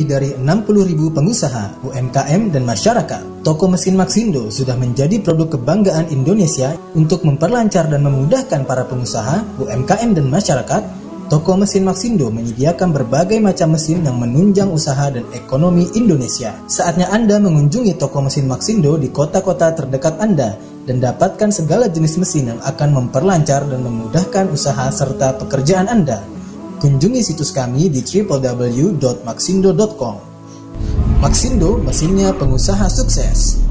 dari 60.000 pengusaha, UMKM, dan masyarakat, toko mesin Maxindo sudah menjadi produk kebanggaan Indonesia. Untuk memperlancar dan memudahkan para pengusaha, UMKM, dan masyarakat, toko mesin Maxindo menyediakan berbagai macam mesin yang menunjang usaha dan ekonomi Indonesia. Saatnya Anda mengunjungi toko mesin Maxindo di kota-kota terdekat Anda dan dapatkan segala jenis mesin yang akan memperlancar dan memudahkan usaha serta pekerjaan Anda. Kunjungi situs kami di www.maxindo.com. Maxindo, mesinnya pengusaha sukses.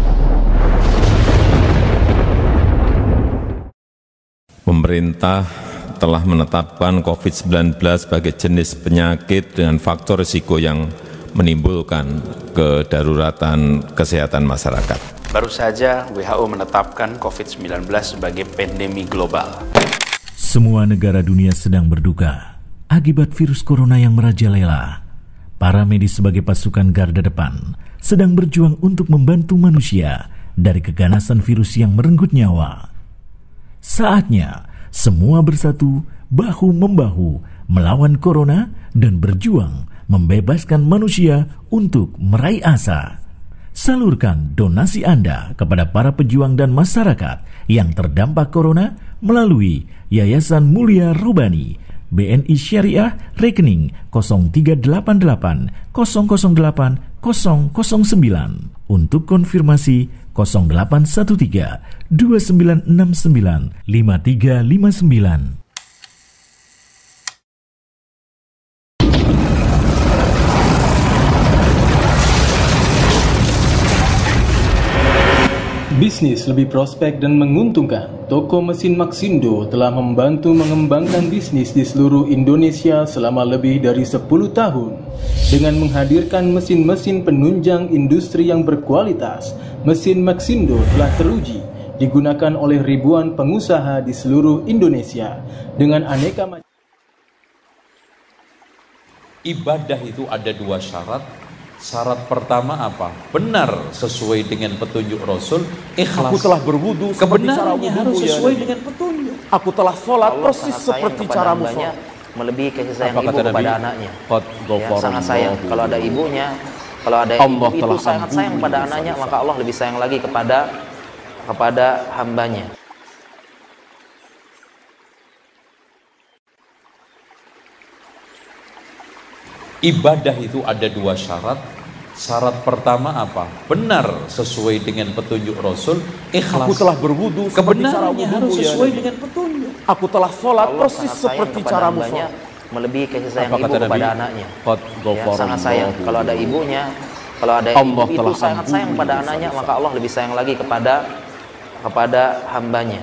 Pemerintah telah menetapkan COVID-19 sebagai jenis penyakit dengan faktor risiko yang menimbulkan kedaruratan kesehatan masyarakat. Baru saja WHO menetapkan COVID-19 sebagai pandemi global. Semua negara dunia sedang berduka akibat virus corona yang merajalela. Para medis sebagai pasukan garda depan sedang berjuang untuk membantu manusia dari keganasan virus yang merenggut nyawa. Saatnya semua bersatu bahu-membahu melawan corona dan berjuang membebaskan manusia untuk meraih asa. Salurkan donasi Anda kepada para pejuang dan masyarakat yang terdampak corona melalui Yayasan Mulia Robani BNI Syariah rekening 0388 008 009 untuk konfirmasi 0813 2969 5359. Bisnis lebih prospek dan menguntungkan. Toko mesin Maxindo telah membantu mengembangkan bisnis di seluruh Indonesia selama lebih dari 10 tahun. Dengan menghadirkan mesin-mesin penunjang industri yang berkualitas, mesin Maxindo telah teruji digunakan oleh ribuan pengusaha di seluruh Indonesia dengan aneka macam. Ibadah itu ada dua syarat. Syarat pertama apa? Benar sesuai dengan petunjuk Rasul, ikhlas. Aku telah berwudu seperti cara Kebenarannya harus wudu sesuai dengan petunjuk. Aku telah sholat persis seperti cara sholat. Melebihi kasih sayang Apa ibu kata kepada Nabi? anaknya. Ya, sangat sayang. Kalau ada ibunya, kalau ada Allah ibu itu telah sangat sayang ampuni pada dosa-dosa. anaknya, maka Allah lebih sayang lagi kepada hambanya. Ibadah itu ada dua syarat. Syarat pertama apa? Benar sesuai dengan petunjuk Rasul, ikhlas. Aku telah berwudu seperti cara Kebenarannya harus wudu sesuai dengan petunjuk. Aku telah sholat Allah persis sangat sayang seperti kepada cara hambanya, melebihi kasih sayang Apa ibu kata Nabi? kepada anaknya. Ya, sangat sayang. Kalau ada ibunya, kalau ada Allah ibu itu telah sangat sayang ampuni pada dosa-dosa. anaknya, maka Allah lebih sayang lagi kepada hambanya.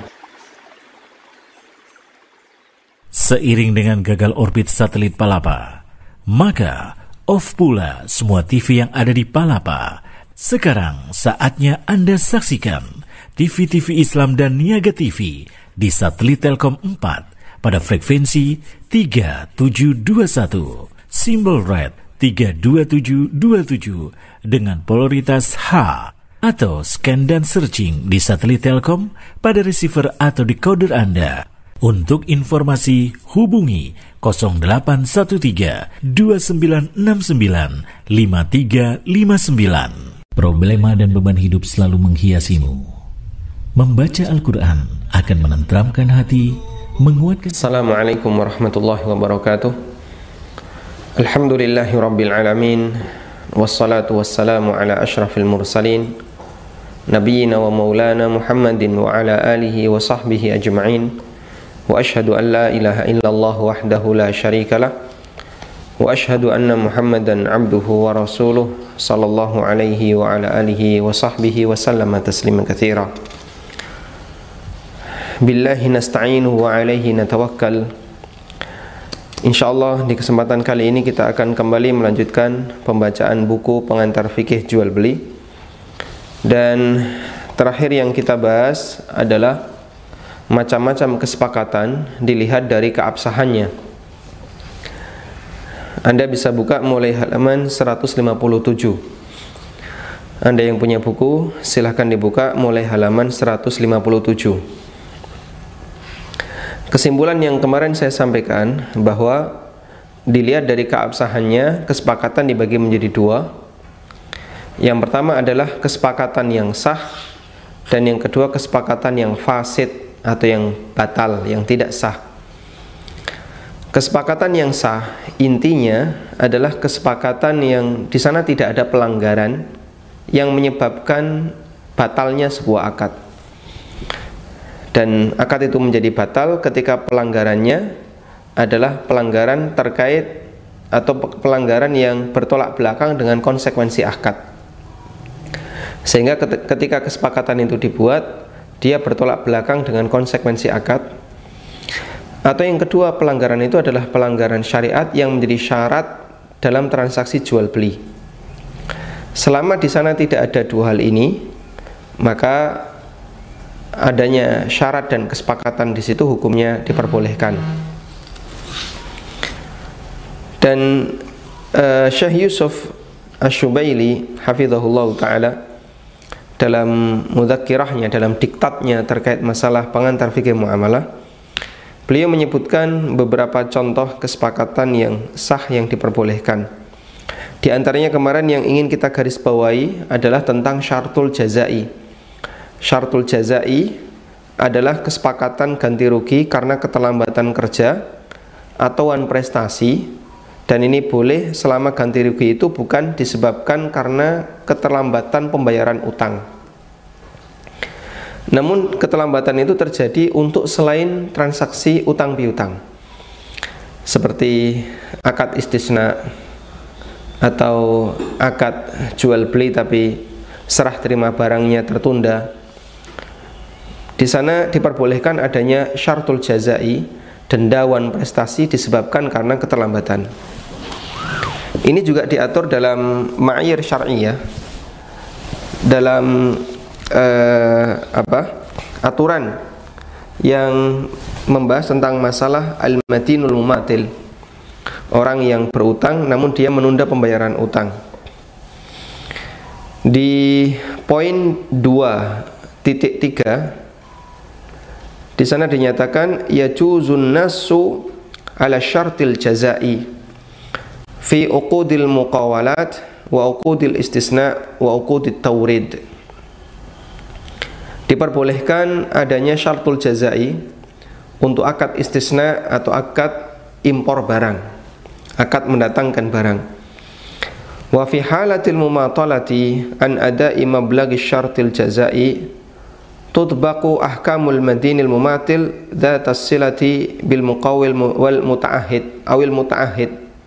Seiring dengan gagal orbit satelit Palapa, maka off pula semua TV yang ada di Palapa. Sekarang saatnya Anda saksikan TV-TV Islam dan Niaga TV di satelit Telkom 4 pada frekuensi 3721, simbol red 32727 dengan polaritas H, atau scan dan searching di satelit Telkom pada receiver atau decoder Anda. Untuk informasi hubungi 0813 2969 5359. Problema dan beban hidup selalu menghiasimu. Membaca Al-Quran akan menenteramkan hati, menguatkan. Assalamualaikum warahmatullahi wabarakatuh. Alhamdulillahi rabbil alamin. Wassalatu wassalamu ala ashrafil mursalin, Nabiyyina wa maulana Muhammadin wa ala alihi wa sahbihi ajma'in. Wa ashhadu an la ilaha illallah wahdahu la syarika lah. Wa ashhadu anna Muhammadan abduhu wa rasuluh sallallahu alaihi wa ala alihi wa sahbihi wa sallama tasliman katsira. Billahi nasta'inu wa alaihi natawakkal. Insyaallah di kesempatan kali ini kita akan kembali melanjutkan pembacaan buku pengantar fikih jual beli. Dan terakhir yang kita bahas adalah macam-macam kesepakatan dilihat dari keabsahannya. Anda bisa buka mulai halaman 157. Anda yang punya buku, silahkan dibuka mulai halaman 157. Kesimpulan yang kemarin saya sampaikan bahwa dilihat dari keabsahannya, kesepakatan dibagi menjadi dua. Yang pertama adalah kesepakatan yang sah, dan yang kedua kesepakatan yang fasid atau yang batal, yang tidak sah. Kesepakatan yang sah intinya adalah kesepakatan yang di sana tidak ada pelanggaran yang menyebabkan batalnya sebuah akad. Dan akad itu menjadi batal ketika pelanggarannya adalah pelanggaran terkait atau pelanggaran yang bertolak belakang dengan konsekuensi akad. Sehingga ketika kesepakatan itu dibuat, dia bertolak belakang dengan konsekuensi akad. Atau yang kedua, pelanggaran itu adalah pelanggaran syariat yang menjadi syarat dalam transaksi jual beli. Selama di sana tidak ada dua hal ini, maka adanya syarat dan kesepakatan di situ hukumnya diperbolehkan. Dan Syekh Yusuf Asy-Syubaili hafizahullah taala dalam mudzakkirahnya, dalam diktatnya terkait masalah pengantar fikih muamalah, beliau menyebutkan beberapa contoh kesepakatan yang sah yang diperbolehkan. Di antaranya kemarin yang ingin kita garis bawahi adalah tentang syartul jazai. Syartul jazai adalah kesepakatan ganti rugi karena keterlambatan kerja atau wan prestasi, dan ini boleh selama ganti rugi itu bukan disebabkan karena keterlambatan pembayaran utang. Namun keterlambatan itu terjadi untuk selain transaksi utang piutang, seperti akad istisna atau akad jual beli tapi serah terima barangnya tertunda. Di sana diperbolehkan adanya syartul jazai, denda wan prestasi disebabkan karena keterlambatan. Ini juga diatur dalam ma'ayir syar'iyah, dalam aturan yang membahas tentang masalah al-matinul mumatil, orang yang berutang namun dia menunda pembayaran utang. Di poin 2.3 di sana dinyatakan yajuzun nasu ala syartil jazai fi uqudil muqawalat wa uqudil istisna wa uqudit tawrid. Diperbolehkan adanya syartul jazai untuk akad istisna atau akad impor barang, akad mendatangkan barang. Wa fi halatil mumatalati an ada'i mablaghi syartil jazai tutbaqu ahkamul madinil mumatil dhatas silati bil muqawil wal muta'ahid awil muta'ahid.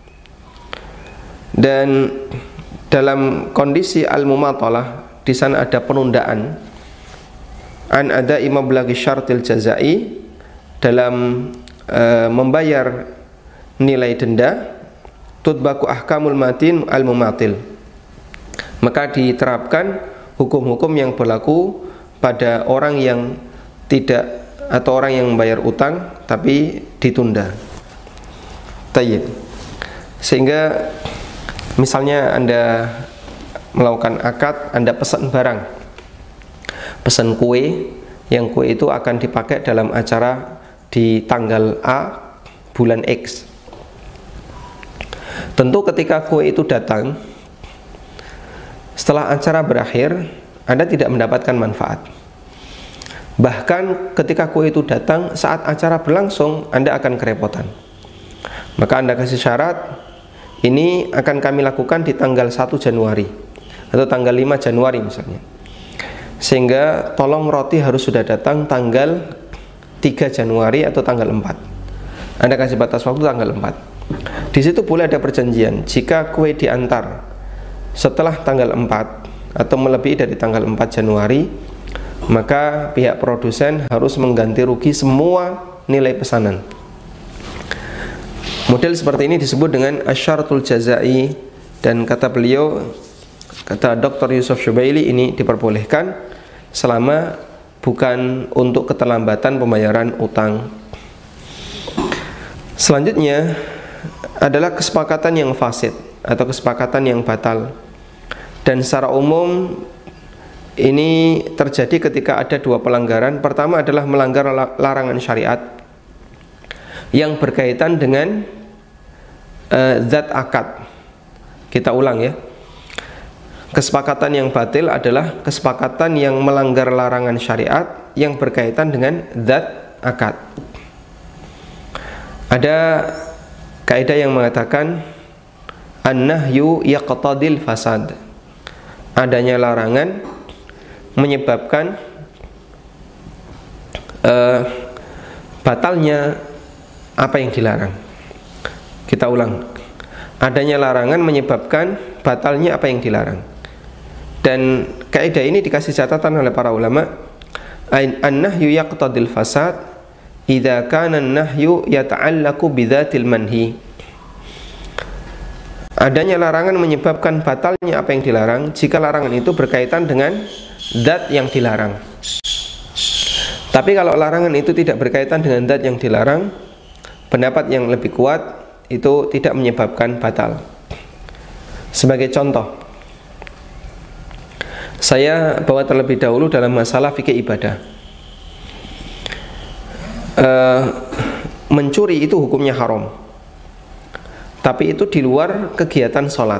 Dan dalam kondisi al-mumatalah di sana ada penundaan an ada mablaghi syartil jazai, dalam membayar nilai denda, tutbaku ahkamul matin al mumatil, maka diterapkan hukum-hukum yang berlaku pada orang yang tidak atau orang yang membayar utang tapi ditunda. Tayyib. Sehingga misalnya Anda melakukan akad, Anda pesan barang, pesan kue, yang kue itu akan dipakai dalam acara di tanggal A bulan X. Tentu ketika kue itu datang, setelah acara berakhir, Anda tidak mendapatkan manfaat. Bahkan ketika kue itu datang saat acara berlangsung, Anda akan kerepotan. Maka Anda kasih syarat, ini akan kami lakukan di tanggal 1 Januari atau tanggal 5 Januari misalnya. Sehingga tolong roti harus sudah datang tanggal 3 Januari atau tanggal 4. Anda kasih batas waktu tanggal 4. Di situ boleh ada perjanjian, jika kue diantar setelah tanggal 4 atau melebihi dari tanggal 4 Januari, maka pihak produsen harus mengganti rugi semua nilai pesanan. Model seperti ini disebut dengan asyaratul jazai, dan kata beliau, kata Dr. Yusuf Syubaili, ini diperbolehkan selama bukan untuk keterlambatan pembayaran utang. Selanjutnya adalah kesepakatan yang fasid atau kesepakatan yang batal, dan secara umum ini terjadi ketika ada dua pelanggaran. Pertama adalah melanggar larangan syariat yang berkaitan dengan zat akad. Kita ulang ya. Kesepakatan yang batil adalah kesepakatan yang melanggar larangan syariat yang berkaitan dengan zat akad. Ada kaidah yang mengatakan an-nahyu yaqtadil fasad. Adanya larangan menyebabkan batalnya apa yang dilarang. Kita ulang. Adanya larangan menyebabkan batalnya apa yang dilarang. Dan kaidah ini dikasih catatan oleh para ulama. An-nahyu yaqtadil fasad idza kana an-nahyu yata'allaqu bidzatil manhi. Adanya larangan menyebabkan batalnya apa yang dilarang jika larangan itu berkaitan dengan zat yang dilarang. Tapi kalau larangan itu tidak berkaitan dengan zat yang dilarang, pendapat yang lebih kuat itu tidak menyebabkan batal. Sebagai contoh, saya bawa terlebih dahulu dalam masalah fikih ibadah. Mencuri itu hukumnya haram, tapi itu di luar kegiatan sholat.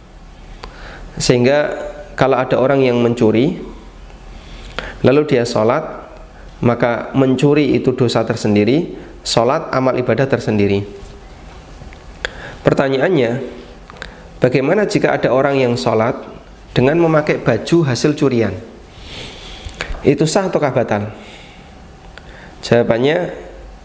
Sehingga kalau ada orang yang mencuri lalu dia sholat, maka mencuri itu dosa tersendiri, sholat amal ibadah tersendiri. Pertanyaannya, bagaimana jika ada orang yang sholat dengan memakai baju hasil curian? Itu sah ataukah batal? Jawabannya,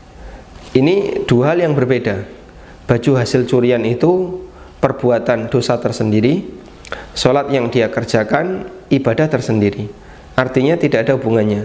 ini dua hal yang berbeda. Baju hasil curian itu perbuatan dosa tersendiri, sholat yang dia kerjakan ibadah tersendiri. Artinya tidak ada hubungannya.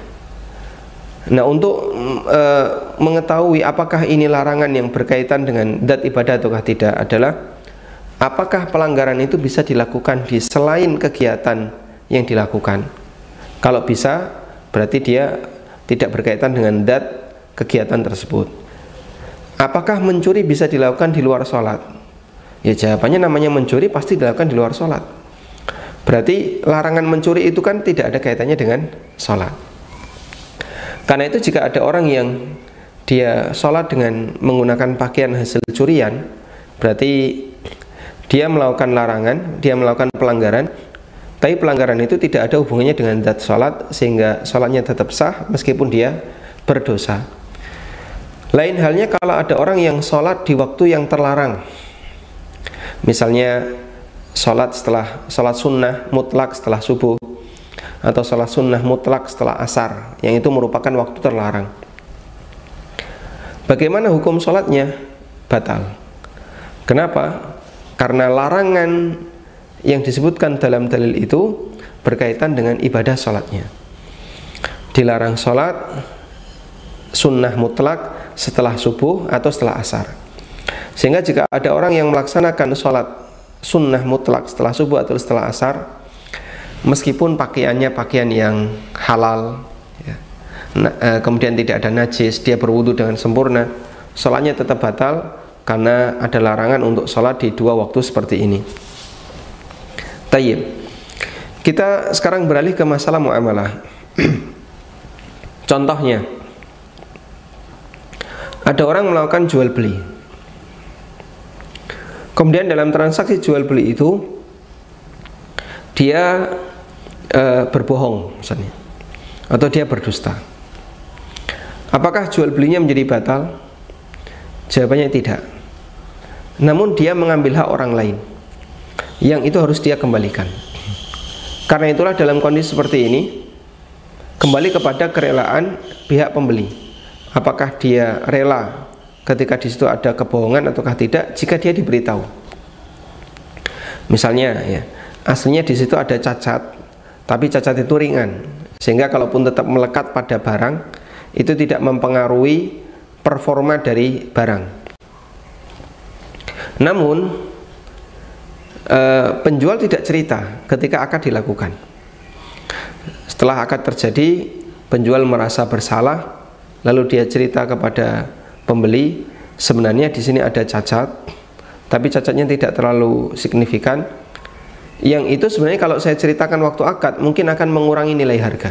Nah, untuk mengetahui apakah ini larangan yang berkaitan dengan zat ibadah ataukah tidak adalah apakah pelanggaran itu bisa dilakukan di selain kegiatan yang dilakukan. Kalau bisa, berarti dia tidak berkaitan dengan zat kegiatan tersebut. Apakah mencuri bisa dilakukan di luar sholat? Ya, jawabannya namanya mencuri pasti dilakukan di luar sholat. Berarti larangan mencuri itu kan tidak ada kaitannya dengan sholat. Karena itu jika ada orang yang dia sholat dengan menggunakan pakaian hasil curian, berarti dia melakukan larangan, dia melakukan pelanggaran, tapi pelanggaran itu tidak ada hubungannya dengan zat sholat, sehingga sholatnya tetap sah meskipun dia berdosa. Lain halnya kalau ada orang yang sholat di waktu yang terlarang. Misalnya sholat sunnah mutlak setelah subuh, atau sholat sunnah mutlak setelah asar, yang itu merupakan waktu terlarang. Bagaimana hukum sholatnya? Batal. Kenapa? Karena larangan yang disebutkan dalam dalil itu berkaitan dengan ibadah sholatnya. Dilarang sholat sunnah mutlak setelah subuh atau setelah asar. Sehingga jika ada orang yang melaksanakan sholat sunnah mutlak setelah subuh atau setelah asar, meskipun pakaiannya pakaian yang halal ya, kemudian tidak ada najis, dia berwudu dengan sempurna, sholatnya tetap batal karena ada larangan untuk sholat di dua waktu seperti ini. Tayyib. Kita sekarang beralih ke masalah muamalah. Contohnya, ada orang melakukan jual beli, kemudian dalam transaksi jual beli itu dia berbohong misalnya, atau dia berdusta. Apakah jual belinya menjadi batal? Jawabannya tidak. Namun dia mengambil hak orang lain, yang itu harus dia kembalikan. Karena itulah dalam kondisi seperti ini kembali kepada kerelaan pihak pembeli. Apakah dia rela ketika di situ ada kebohongan ataukah tidak jika dia diberitahu. Misalnya ya, aslinya di situ ada cacat, tapi cacat itu ringan, sehingga kalaupun tetap melekat pada barang itu tidak mempengaruhi performa dari barang. Namun penjual tidak cerita ketika akad dilakukan. Setelah akad terjadi, penjual merasa bersalah, lalu dia cerita kepada pembeli, sebenarnya di sini ada cacat, tapi cacatnya tidak terlalu signifikan. Yang itu sebenarnya kalau saya ceritakan waktu akad mungkin akan mengurangi nilai harga.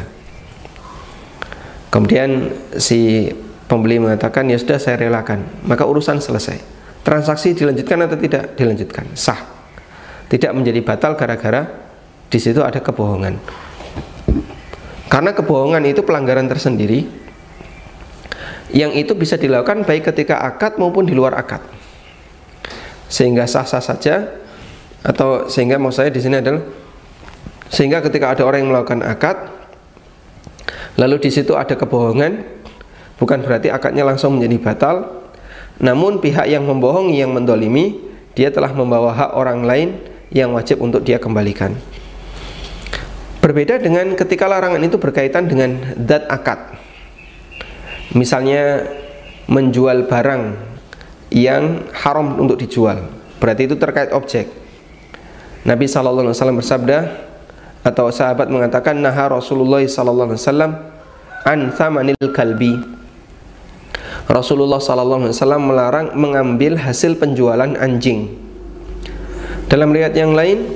Kemudian si pembeli mengatakan, ya sudah saya relakan, maka urusan selesai. transaksi dilanjutkan atau tidak? Dilanjutkan, sah. Tidak menjadi batal gara-gara di situ ada kebohongan. Karena kebohongan itu pelanggaran tersendiri yang itu bisa dilakukan baik ketika akad maupun di luar akad. Sehingga sah-sah saja, atau sehingga maksud saya di sini adalah sehingga ketika ada orang yang melakukan akad lalu di situ ada kebohongan, bukan berarti akadnya langsung menjadi batal. Namun pihak yang membohongi, yang mendolimi, dia telah membawa hak orang lain yang wajib untuk dia kembalikan. Berbeda dengan ketika larangan itu berkaitan dengan zat akad. Misalnya menjual barang yang haram untuk dijual, berarti itu terkait objek. Nabi SAW bersabda, atau sahabat mengatakan, naha Rasulullah SAW an thamanil kalbi. Rasulullah SAW melarang mengambil hasil penjualan anjing. Dalam riwayat yang lain,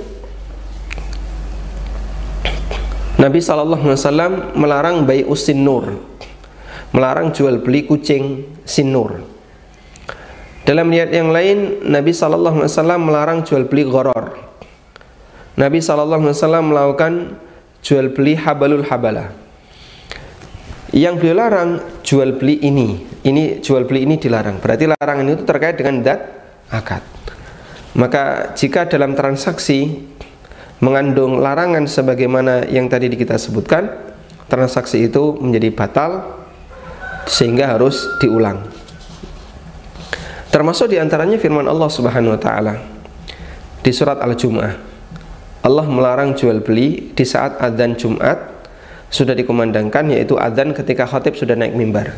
Nabi SAW melarang bai'us sinur, melarang jual beli kucing sinur. Dalam riwayat yang lain, Nabi SAW melarang jual beli gharar. Nabi SAW melakukan jual beli habalul habalah. Yang beliau larang jual beli ini jual beli ini dilarang. Berarti larangan itu terkait dengan zat akad. Maka jika dalam transaksi mengandung larangan sebagaimana yang tadi kita sebutkan, transaksi itu menjadi batal sehingga harus diulang. Termasuk diantaranya firman Allah Subhanahu wa Ta'ala di surat Al-Jumu'ah. Allah melarang jual beli di saat adzan Jumat sudah dikumandangkan, yaitu adzan ketika khatib sudah naik mimbar.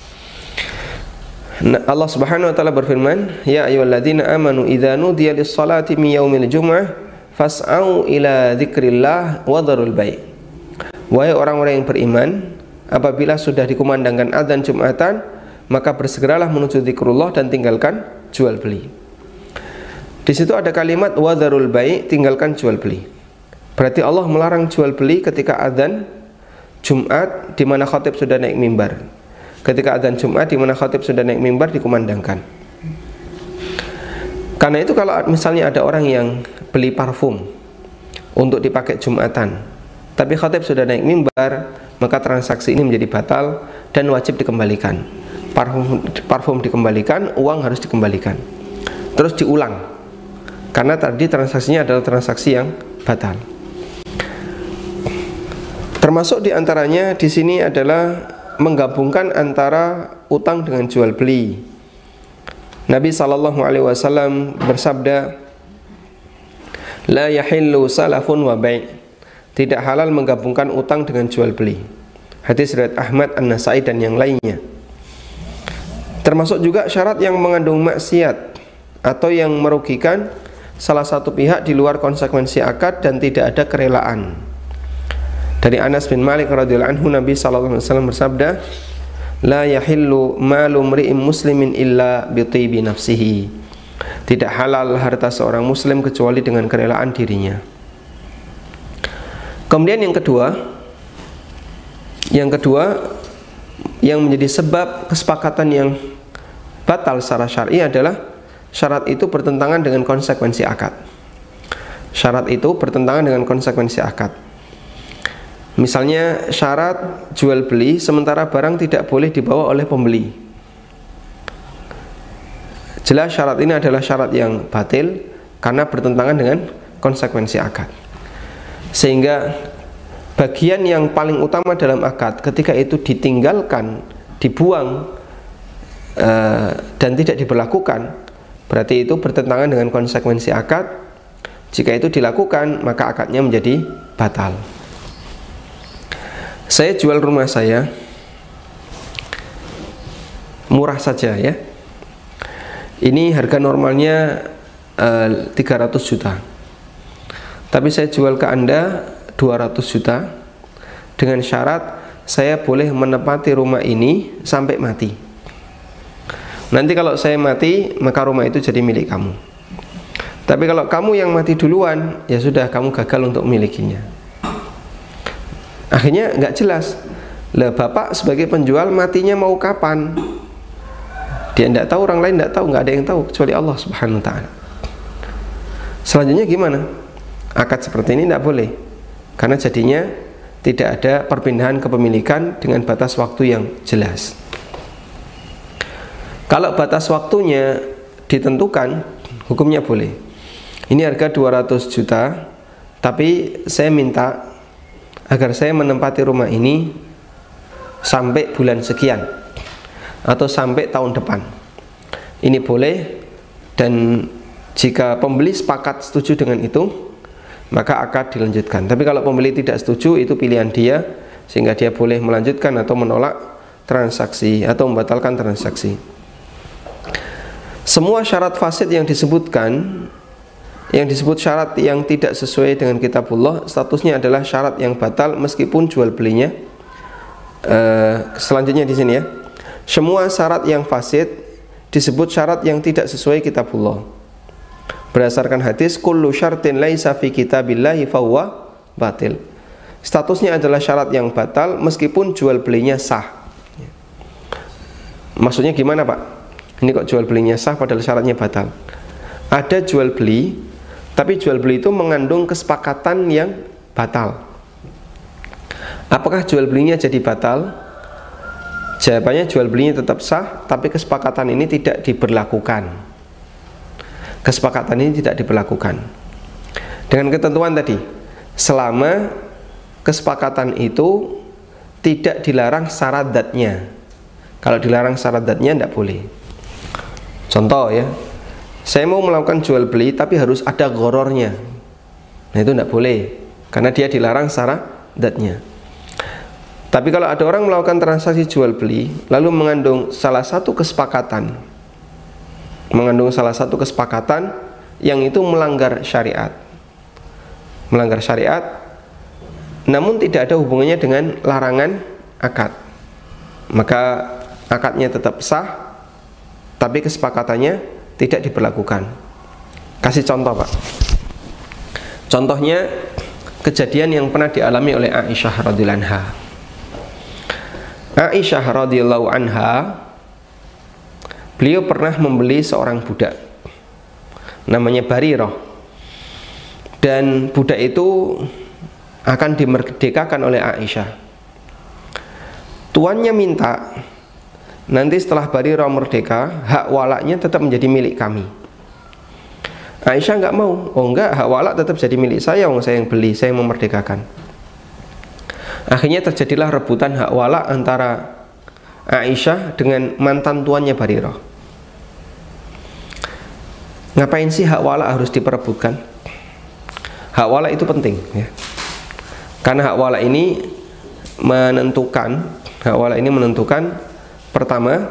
Allah Subhanahu wa Ta'ala berfirman, ya ayyuhalladzina amanu idza nudiya lis-salati min yaumil jumu'ah fas'au ila dzikrillah wa dzarul bai'. Wahai orang-orang yang beriman, apabila sudah dikumandangkan adzan Jumatan, maka bersegeralah menuju zikrullah dan tinggalkan jual beli. Di situ ada kalimat wa dzarul bai', tinggalkan jual beli. Berarti Allah melarang jual beli ketika adzan Jumat di mana khatib sudah naik mimbar. Ketika adzan Jumat di mana khatib sudah naik mimbar dikumandangkan. Karena itu kalau misalnya ada orang yang beli parfum untuk dipakai Jumatan, tapi khatib sudah naik mimbar, maka transaksi ini menjadi batal dan wajib dikembalikan. Parfum dikembalikan, uang harus dikembalikan. Terus diulang. Karena tadi transaksinya adalah transaksi yang batal. Termasuk diantaranya di sini adalah menggabungkan antara utang dengan jual beli. Nabi SAW bersabda, la yahillu salafun wa bai'. Tidak halal menggabungkan utang dengan jual beli. Hadis riwayat Ahmad, An-Nasai dan yang lainnya. Termasuk juga syarat yang mengandung maksiat atau yang merugikan salah satu pihak di luar konsekuensi akad dan tidak ada kerelaan. Dari Anas bin Malik radhiyallahu anhu, Nabi SAW bersabda, la yahillu malu mri'in muslimin illa bi tibi nafsihi. Tidak halal harta seorang muslim kecuali dengan kerelaan dirinya. Kemudian yang kedua yang menjadi sebab kesepakatan yang batal secara syar'i adalah syarat itu bertentangan dengan konsekuensi akad. Syarat itu bertentangan dengan konsekuensi akad. Misalnya syarat jual beli sementara barang tidak boleh dibawa oleh pembeli. Jelas syarat ini adalah syarat yang batil karena bertentangan dengan konsekuensi akad. Sehingga bagian yang paling utama dalam akad ketika itu ditinggalkan, dibuang dan tidak diberlakukan, berarti itu bertentangan dengan konsekuensi akad. Jika itu dilakukan, maka akadnya menjadi batal. Saya jual rumah saya murah saja ya. Ini harga normalnya 300 juta. Tapi saya jual ke Anda 200 juta dengan syarat saya boleh menempati rumah ini sampai mati. Nanti kalau saya mati, maka rumah itu jadi milik kamu. Tapi kalau kamu yang mati duluan, ya sudah, kamu gagal untuk memilikinya. Akhirnya nggak jelas. Lah bapak sebagai penjual matinya mau kapan? Dia tidak tahu, orang lain tidak tahu, nggak ada yang tahu kecuali Allah Subhanahu wa ta'ala. Selanjutnya gimana? Akad seperti ini tidak boleh, karena jadinya tidak ada perpindahan kepemilikan dengan batas waktu yang jelas. Kalau batas waktunya ditentukan, hukumnya boleh. Ini harga 200 juta, tapi saya minta agar saya menempati rumah ini sampai bulan sekian atau sampai tahun depan. Ini boleh, dan jika pembeli sepakat setuju dengan itu, maka akad dilanjutkan. Tapi kalau pembeli tidak setuju, itu pilihan dia, sehingga dia boleh melanjutkan atau menolak transaksi atau membatalkan transaksi. Semua syarat fasid yang disebutkan, yang disebut syarat yang tidak sesuai dengan kitabullah, statusnya adalah syarat yang batal meskipun jual belinya. Selanjutnya di sini ya, semua syarat yang fasid disebut syarat yang tidak sesuai kitabullah. Berdasarkan hadis, kullu syartin laisa fi kitabillahi fahuwa batil. Statusnya adalah syarat yang batal meskipun jual belinya sah. Maksudnya gimana, Pak? Ini kok jual belinya sah padahal syaratnya batal? Ada jual beli, tapi jual beli itu mengandung kesepakatan yang batal. Apakah jual belinya jadi batal? Jawabannya jual belinya tetap sah, tapi kesepakatan ini tidak diberlakukan. Kesepakatan ini tidak diberlakukan dengan ketentuan tadi, selama kesepakatan itu tidak dilarang syarat datnya. Kalau dilarang syarat datnya tidak boleh. Contoh ya, saya mau melakukan jual beli tapi harus ada gorornya. Nah itu tidak boleh, karena dia dilarang syarat datnya. Tapi kalau ada orang melakukan transaksi jual beli lalu mengandung salah satu kesepakatan, yang itu melanggar syariat, namun tidak ada hubungannya dengan larangan akad, maka akadnya tetap sah, tapi kesepakatannya tidak diberlakukan. Kasih contoh, Pak. Contohnya kejadian yang pernah dialami oleh Aisyah radhiyallahu anha. Aisyah radhiyallahu anha, beliau pernah membeli seorang budak namanya Barirah, dan budak itu akan dimerdekakan oleh Aisyah. Tuannya minta nanti setelah Barirah merdeka, hak walaknya tetap menjadi milik kami. Aisyah nggak mau. Oh enggak, hak walak tetap jadi milik saya, saya yang beli, saya yang memerdekakan. Akhirnya terjadilah rebutan hak walak antara Aisyah dengan mantan tuannya Barirah. Ngapain sih hak walak harus diperebutkan? Hak walak itu penting ya. Karena hak walak ini menentukan, pertama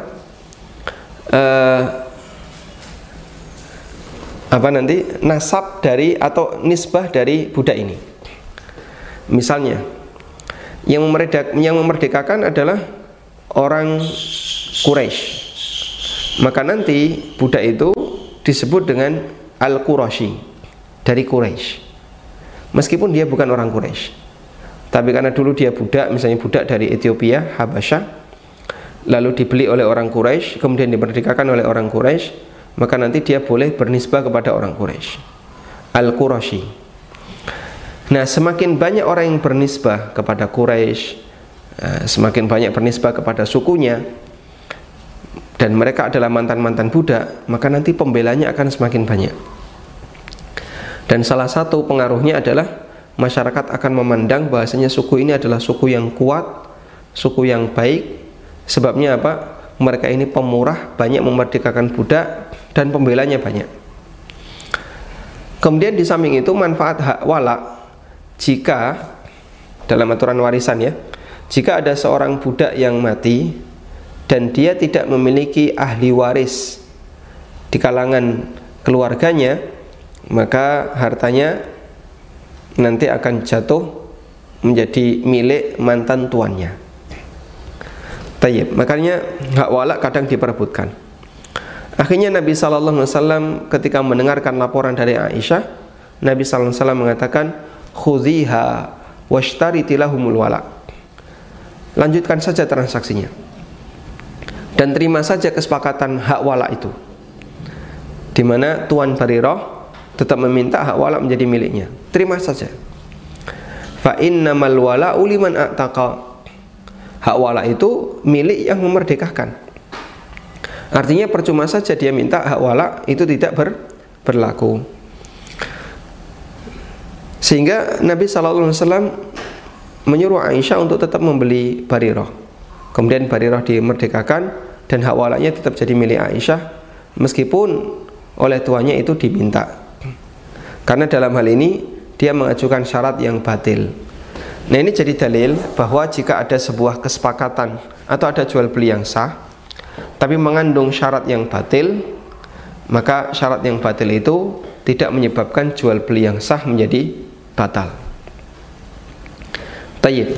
nasab dari atau nisbah dari budak ini. Misalnya yang memerdekakan adalah orang Quraisy, maka nanti budak itu disebut dengan Al-Qurashi, dari Quraisy, meskipun dia bukan orang Quraisy. Tapi karena dulu dia budak, misalnya budak dari Ethiopia, Habasyah, lalu dibeli oleh orang Quraisy, kemudian dimerdekakan oleh orang Quraisy, maka nanti dia boleh bernisbah kepada orang Quraisy, Al-Qurashi. Nah, semakin banyak orang yang bernisbah kepada Quraisy, semakin banyak bernisbah kepada sukunya, dan mereka adalah mantan-mantan budak, maka nanti pembelanya akan semakin banyak. Dan salah satu pengaruhnya adalah masyarakat akan memandang bahasanya suku ini adalah suku yang kuat, suku yang baik. Sebabnya apa? Mereka ini pemurah, banyak memerdekakan budak, dan pembelanya banyak. Kemudian di samping itu manfaat hak walak, jika dalam aturan warisan ya, jika ada seorang budak yang mati dan dia tidak memiliki ahli waris di kalangan keluarganya, maka hartanya nanti akan jatuh menjadi milik mantan tuannya. Tayyib, makanya hak walak kadang diperebutkan. Akhirnya Nabi SAW ketika mendengarkan laporan dari Aisyah, Nabi SAW mengatakan, khudhiha washtariti lahumul walak. Lanjutkan saja transaksinya. dan terima saja kesepakatan hak wala itu, di mana Tuan Barirah tetap meminta hak wala menjadi miliknya. Terima saja. Fa innamal wala'u liman a'taqa. Hak wala itu milik yang memerdekakan. Artinya percuma saja dia minta hak wala itu tidak berlaku. Sehingga Nabi SAW menyuruh Aisyah untuk tetap membeli Barirah. Kemudian Barirah dimerdekakan dan hak walanya tetap jadi milik Aisyah meskipun oleh tuannya itu diminta. Karena dalam hal ini dia mengajukan syarat yang batil. Nah, ini jadi dalil bahwa jika ada sebuah kesepakatan atau ada jual beli yang sah tapi mengandung syarat yang batil, maka syarat yang batil itu tidak menyebabkan jual beli yang sah menjadi batal. Tayyib.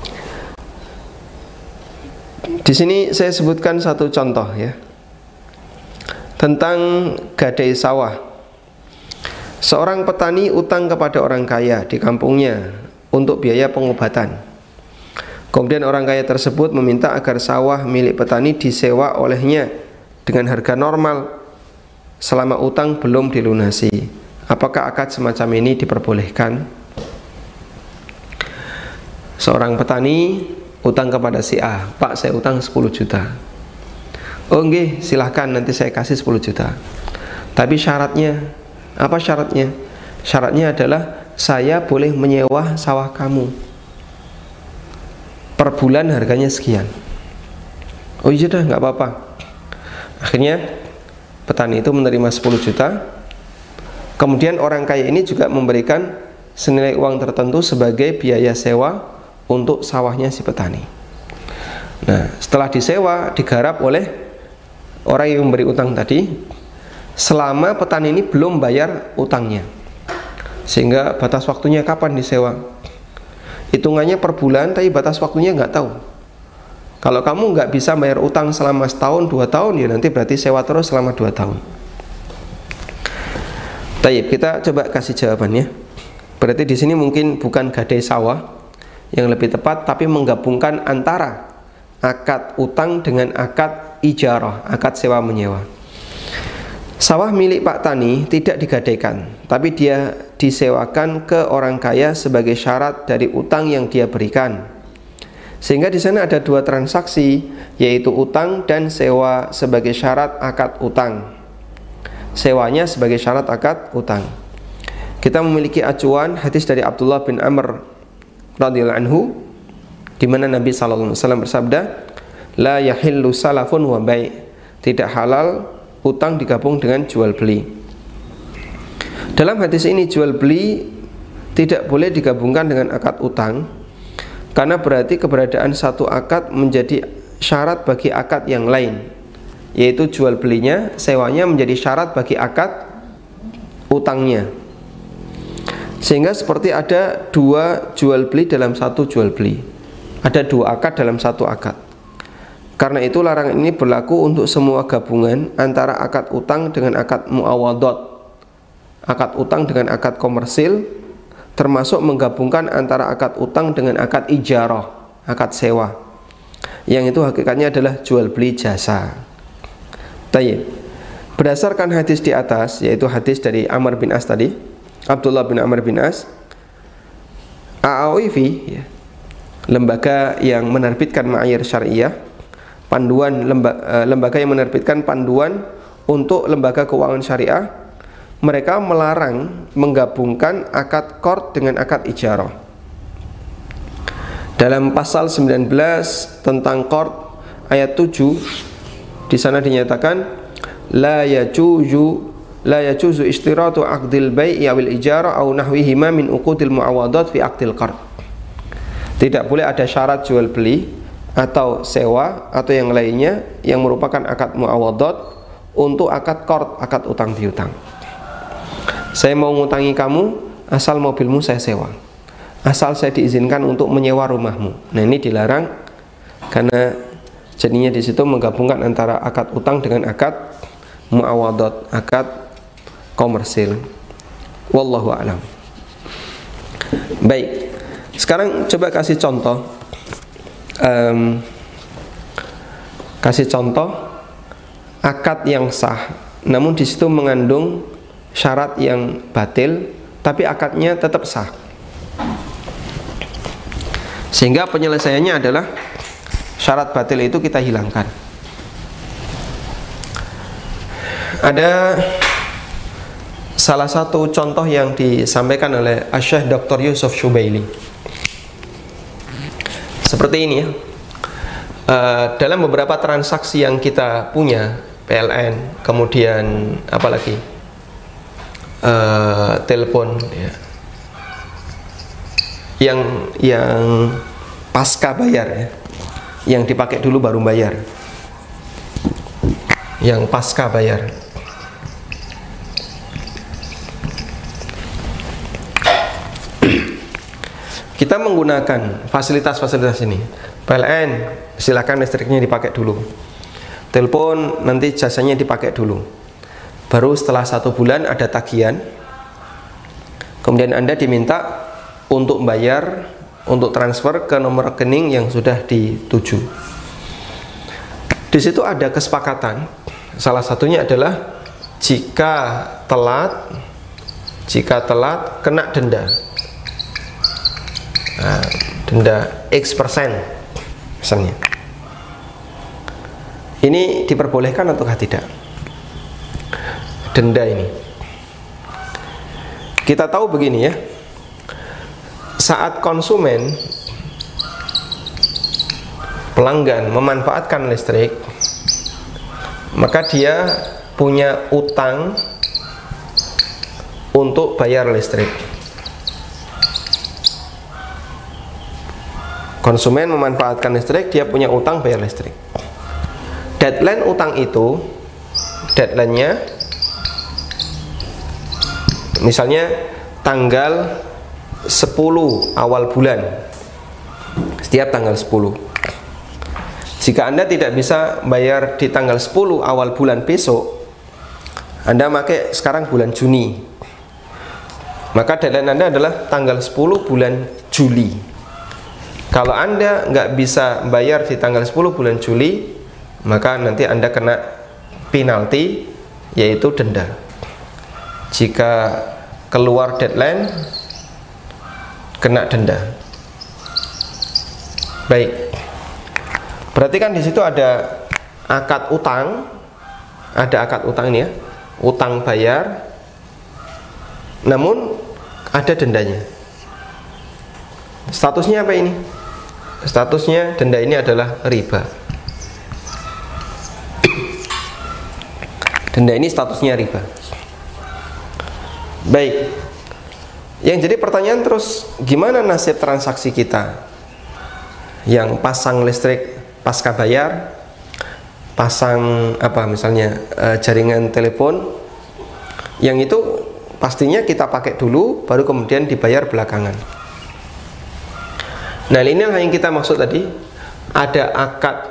Di sini saya sebutkan satu contoh ya, tentang gadai sawah. Seorang petani utang kepada orang kaya di kampungnya untuk biaya pengobatan. Kemudian orang kaya tersebut meminta agar sawah milik petani disewa olehnya dengan harga normal selama utang belum dilunasi. Apakah akad semacam ini diperbolehkan? Seorang petani utang kepada si A, Pak, saya utang 10 juta. Oh nggih, silahkan, nanti saya kasih 10 juta. Tapi syaratnya, apa syaratnya? Syaratnya adalah saya boleh menyewa sawah kamu per bulan harganya sekian. Oh iya dah, nggak apa-apa. Akhirnya petani itu menerima 10 juta. Kemudian orang kaya ini juga memberikan senilai uang tertentu sebagai biaya sewa untuk sawahnya si petani. Nah, setelah disewa, digarap oleh orang yang memberi utang tadi selama petani ini belum bayar utangnya. Sehingga batas waktunya kapan disewa, hitungannya per bulan, tapi batas waktunya nggak tahu. Kalau kamu nggak bisa bayar utang selama setahun, 2 tahun, ya nanti berarti sewa terus selama 2 tahun. Tayyib, kita coba kasih jawabannya. Berarti di sini mungkin bukan gadai sawah yang lebih tepat, tapi menggabungkan antara akad utang dengan akad ijarah, akad sewa menyewa. Sawah milik Pak Tani tidak digadaikan, tapi dia disewakan ke orang kaya sebagai syarat dari utang yang dia berikan. Sehingga di sana ada 2 transaksi, yaitu utang dan sewa sebagai syarat akad utang. Sewanya sebagai syarat akad utang. Kita memiliki acuan hadis dari Abdullah bin Amr radhiyallahu anhu, di mana Nabi sallallahu alaihi wasallam bersabda, "La yahillu salafun wa bai'." Tidak halal utang digabung dengan jual beli. Dalam hadis ini jual beli tidak boleh digabungkan dengan akad utang, karena berarti keberadaan satu akad menjadi syarat bagi akad yang lain, yaitu jual belinya, sewanya menjadi syarat bagi akad utangnya. Sehingga seperti ada 2 jual beli dalam satu jual beli, ada 2 akad dalam satu akad. Karena itu larangan ini berlaku untuk semua gabungan antara akad utang dengan akad muawadot, akad utang dengan akad komersil, termasuk menggabungkan antara akad utang dengan akad ijarah, akad sewa, yang itu hakikatnya adalah jual beli jasa. Tayyib. Berdasarkan hadis di atas, yaitu hadis dari Amr bin As tadi, Abdullah bin Amr bin As, AAOIV, ya, lembaga yang menerbitkan ma'ayir syariah, panduan lembaga yang menerbitkan panduan untuk lembaga keuangan syariah, mereka melarang menggabungkan akad qard dengan akad ijarah. Dalam pasal 19 tentang qard ayat 7, di sana dinyatakan la yajuzu istiratu aqdil bai' awil ijarah aw nahwihima min uqudil muawadat fi aqdil qard. Tidak boleh ada syarat jual beli atau sewa atau yang lainnya yang merupakan akad muawadat untuk akad qard, akad utang piutang. Saya mau ngutangi kamu, asal mobilmu saya sewa, asal saya diizinkan untuk menyewa rumahmu. Nah, ini dilarang karena jadinya di situ menggabungkan antara akad utang dengan akad muawadat, akad komersil. Wallahu a'lam. Baik, sekarang coba kasih contoh. kasih contoh akad yang sah, namun di situ mengandung syarat yang batil, tapi akadnya tetap sah. Sehingga penyelesaiannya adalah syarat batil itu kita hilangkan. Ada salah satu contoh yang disampaikan oleh Syekh Dr. Yusuf Syubaili. Seperti ini ya. Dalam beberapa transaksi yang kita punya, PLN, kemudian apalagi telepon ya, yang pasca bayar ya, yang dipakai dulu baru bayar, yang pasca bayar. Kita menggunakan fasilitas-fasilitas ini. PLN, silakan listriknya dipakai dulu. Telepon, nanti jasanya dipakai dulu. Baru setelah 1 bulan ada tagihan. Kemudian Anda diminta untuk bayar, untuk transfer ke nomor rekening yang sudah dituju. Di situ ada kesepakatan. Salah satunya adalah jika telat kena denda. Nah, denda X% misalnya. Ini diperbolehkan ataukah tidak? Denda ini. Kita tahu begini ya. Saat konsumen, pelanggan memanfaatkan listrik, maka dia punya utang untuk bayar listrik. Konsumen memanfaatkan listrik, dia punya utang bayar listrik. Deadline utang itu, deadline-nya misalnya tanggal 10 awal bulan, setiap tanggal 10. Jika Anda tidak bisa bayar di tanggal 10 awal bulan besok, Anda pakai sekarang bulan Juni, maka deadline Anda adalah tanggal 10 bulan Juli. Kalau Anda nggak bisa bayar di tanggal 10 bulan Juli, maka nanti Anda kena penalti, yaitu denda. Jika keluar deadline, kena denda. Baik. Berarti kan di situ ada akad utang, ini ya, utang bayar, namun ada dendanya. Statusnya apa ini? Statusnya denda ini adalah riba. Denda ini statusnya riba. Baik. Yang jadi pertanyaan terus, gimana nasib transaksi kita yang pasang listrik pasca bayar, pasang apa misalnya jaringan telepon, yang itu pastinya kita pakai dulu, baru kemudian dibayar belakangan. Nah, inilah yang kita maksud tadi. Ada akad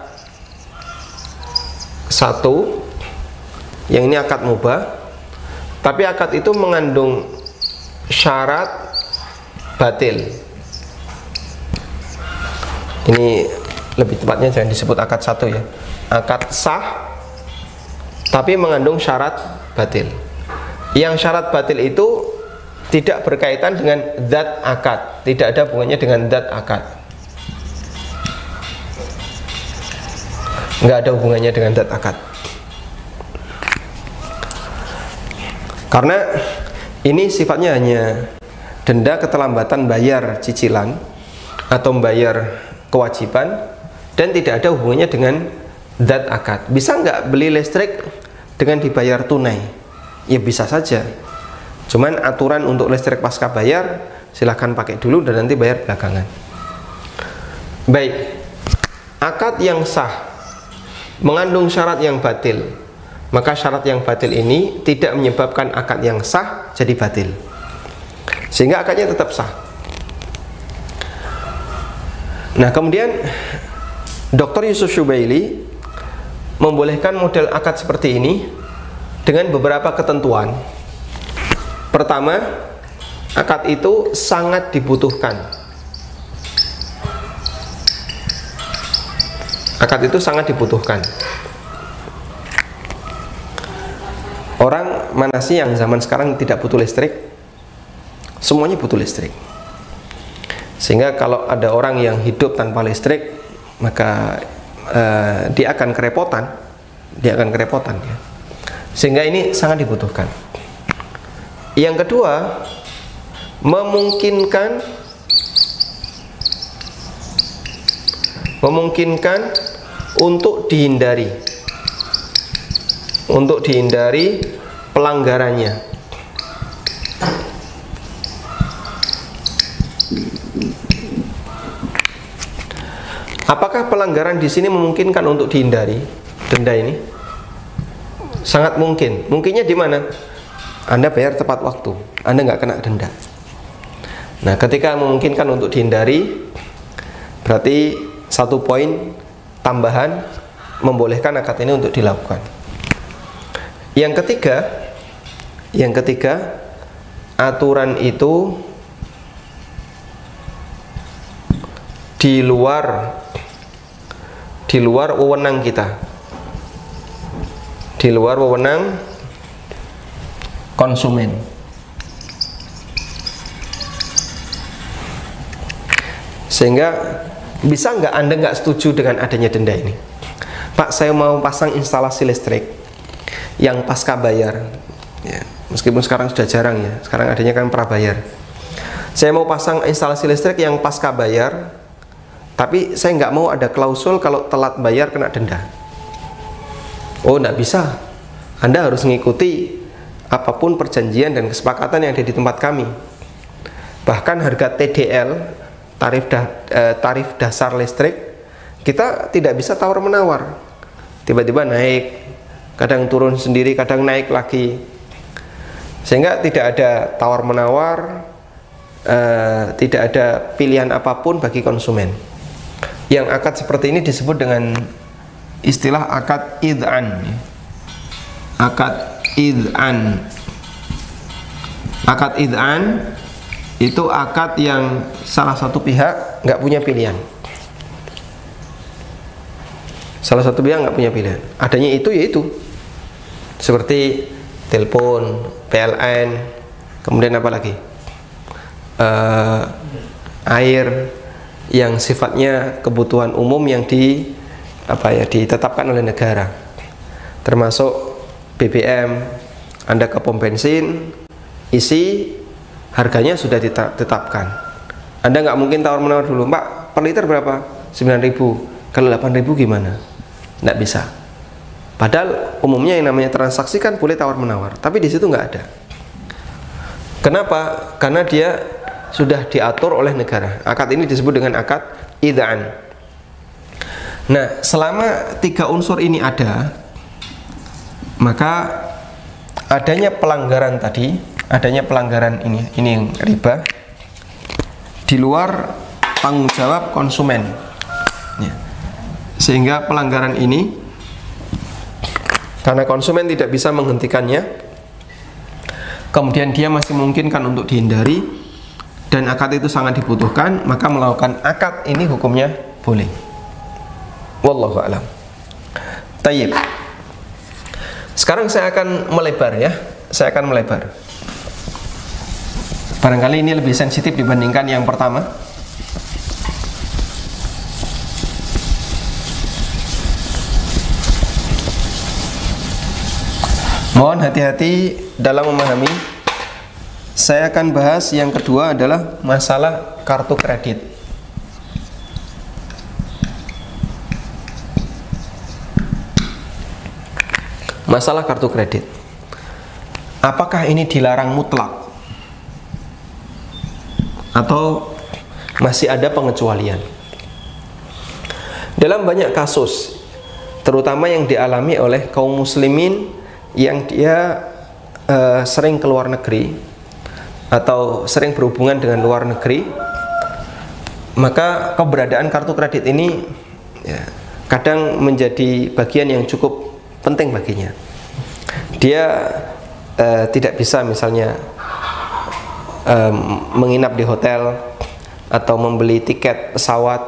satu, yang ini akad mubah, tapi akad itu mengandung syarat batil. Ini lebih tepatnya jangan disebut akad satu ya, akad sah tapi mengandung syarat batil. Yang syarat batil itu tidak berkaitan dengan zat akad, tidak ada hubungannya dengan zat akad, nggak ada hubungannya dengan zat akad. Karena ini sifatnya hanya denda keterlambatan bayar cicilan atau membayar kewajiban, dan tidak ada hubungannya dengan zat akad. Bisa nggak beli listrik dengan dibayar tunai? Ya bisa saja. Cuman aturan untuk listrik pasca bayar silahkan pakai dulu dan nanti bayar belakangan. Baik. Akad yang sah mengandung syarat yang batil, maka syarat yang batil ini tidak menyebabkan akad yang sah jadi batil, sehingga akadnya tetap sah. Nah, kemudian Dr. Yusuf Syubaili membolehkan model akad seperti ini dengan beberapa ketentuan. Pertama, akad itu sangat dibutuhkan. Akad itu sangat dibutuhkan. mana sih yang zaman sekarang tidak butuh listrik? Semuanya butuh listrik. Sehingga kalau ada orang yang hidup tanpa listrik, maka dia akan kerepotan. Ya. Sehingga ini sangat dibutuhkan. Yang kedua, memungkinkan untuk dihindari pelanggarannya. Apakah pelanggaran di sini memungkinkan untuk dihindari denda ini? Sangat mungkin. Mungkinnya di mana? Anda bayar tepat waktu, Anda nggak kena denda. Nah, ketika memungkinkan untuk dihindari, berarti satu poin tambahan membolehkan akad ini untuk dilakukan. Yang ketiga, aturan itu di luar wewenang kita, di luar wewenang konsumen. Sehingga bisa nggak Anda nggak setuju dengan adanya denda ini? Pak, saya mau pasang instalasi listrik yang pasca bayar, ya, meskipun sekarang sudah jarang ya, sekarang adanya kan prabayar. Saya mau pasang instalasi listrik yang pasca bayar, tapi saya nggak mau ada klausul kalau telat bayar kena denda. Oh, nggak bisa. Anda harus mengikuti apapun perjanjian dan kesepakatan yang ada di tempat kami. Bahkan harga TDL, tarif dasar listrik, kita tidak bisa tawar-menawar. Tiba-tiba naik, kadang turun sendiri, kadang naik lagi. Sehingga tidak ada tawar-menawar, tidak ada pilihan apapun bagi konsumen. Yang akad seperti ini disebut dengan istilah akad id'an. Akad id'an. Akad id'an itu akad yang salah satu pihak nggak punya pilihan. Salah satu pihak nggak punya pilihan. Adanya itu yaitu seperti telepon, PLN, kemudian apa lagi? Air yang sifatnya kebutuhan umum yang ditetapkan oleh negara, termasuk BBM. Anda ke pom bensin, isi, harganya sudah ditetapkan. Anda nggak mungkin tawar-menawar dulu, Pak, per liter berapa? 9.000. Kalau 8.000 gimana? Nggak bisa. Padahal umumnya yang namanya transaksi kan boleh tawar-menawar, tapi di situ nggak ada. Kenapa? Karena dia sudah diatur oleh negara. Akad ini disebut dengan akad id'an. Nah, selama tiga unsur ini ada, maka adanya pelanggaran tadi, adanya pelanggaran ini yang riba, di luar tanggung jawab konsumen. Ya. Sehingga pelanggaran ini, karena konsumen tidak bisa menghentikannya, kemudian dia masih memungkinkan untuk dihindari, dan akad itu sangat dibutuhkan, maka melakukan akad ini hukumnya boleh. Wallahu a'lam. Tayyib. Sekarang saya akan melebar ya. Saya akan melebar. Barangkali ini lebih sensitif dibandingkan yang pertama. Mohon hati-hati dalam memahami. Saya akan bahas yang kedua adalah masalah kartu kredit. Masalah kartu kredit. Apakah ini dilarang mutlak? Atau masih ada pengecualian? Dalam banyak kasus, terutama yang dialami oleh kaum muslimin yang dia sering keluar negeri atau sering berhubungan dengan luar negeri, maka keberadaan kartu kredit ini ya, kadang menjadi bagian yang cukup penting baginya. Dia tidak bisa misalnya menginap di hotel atau membeli tiket pesawat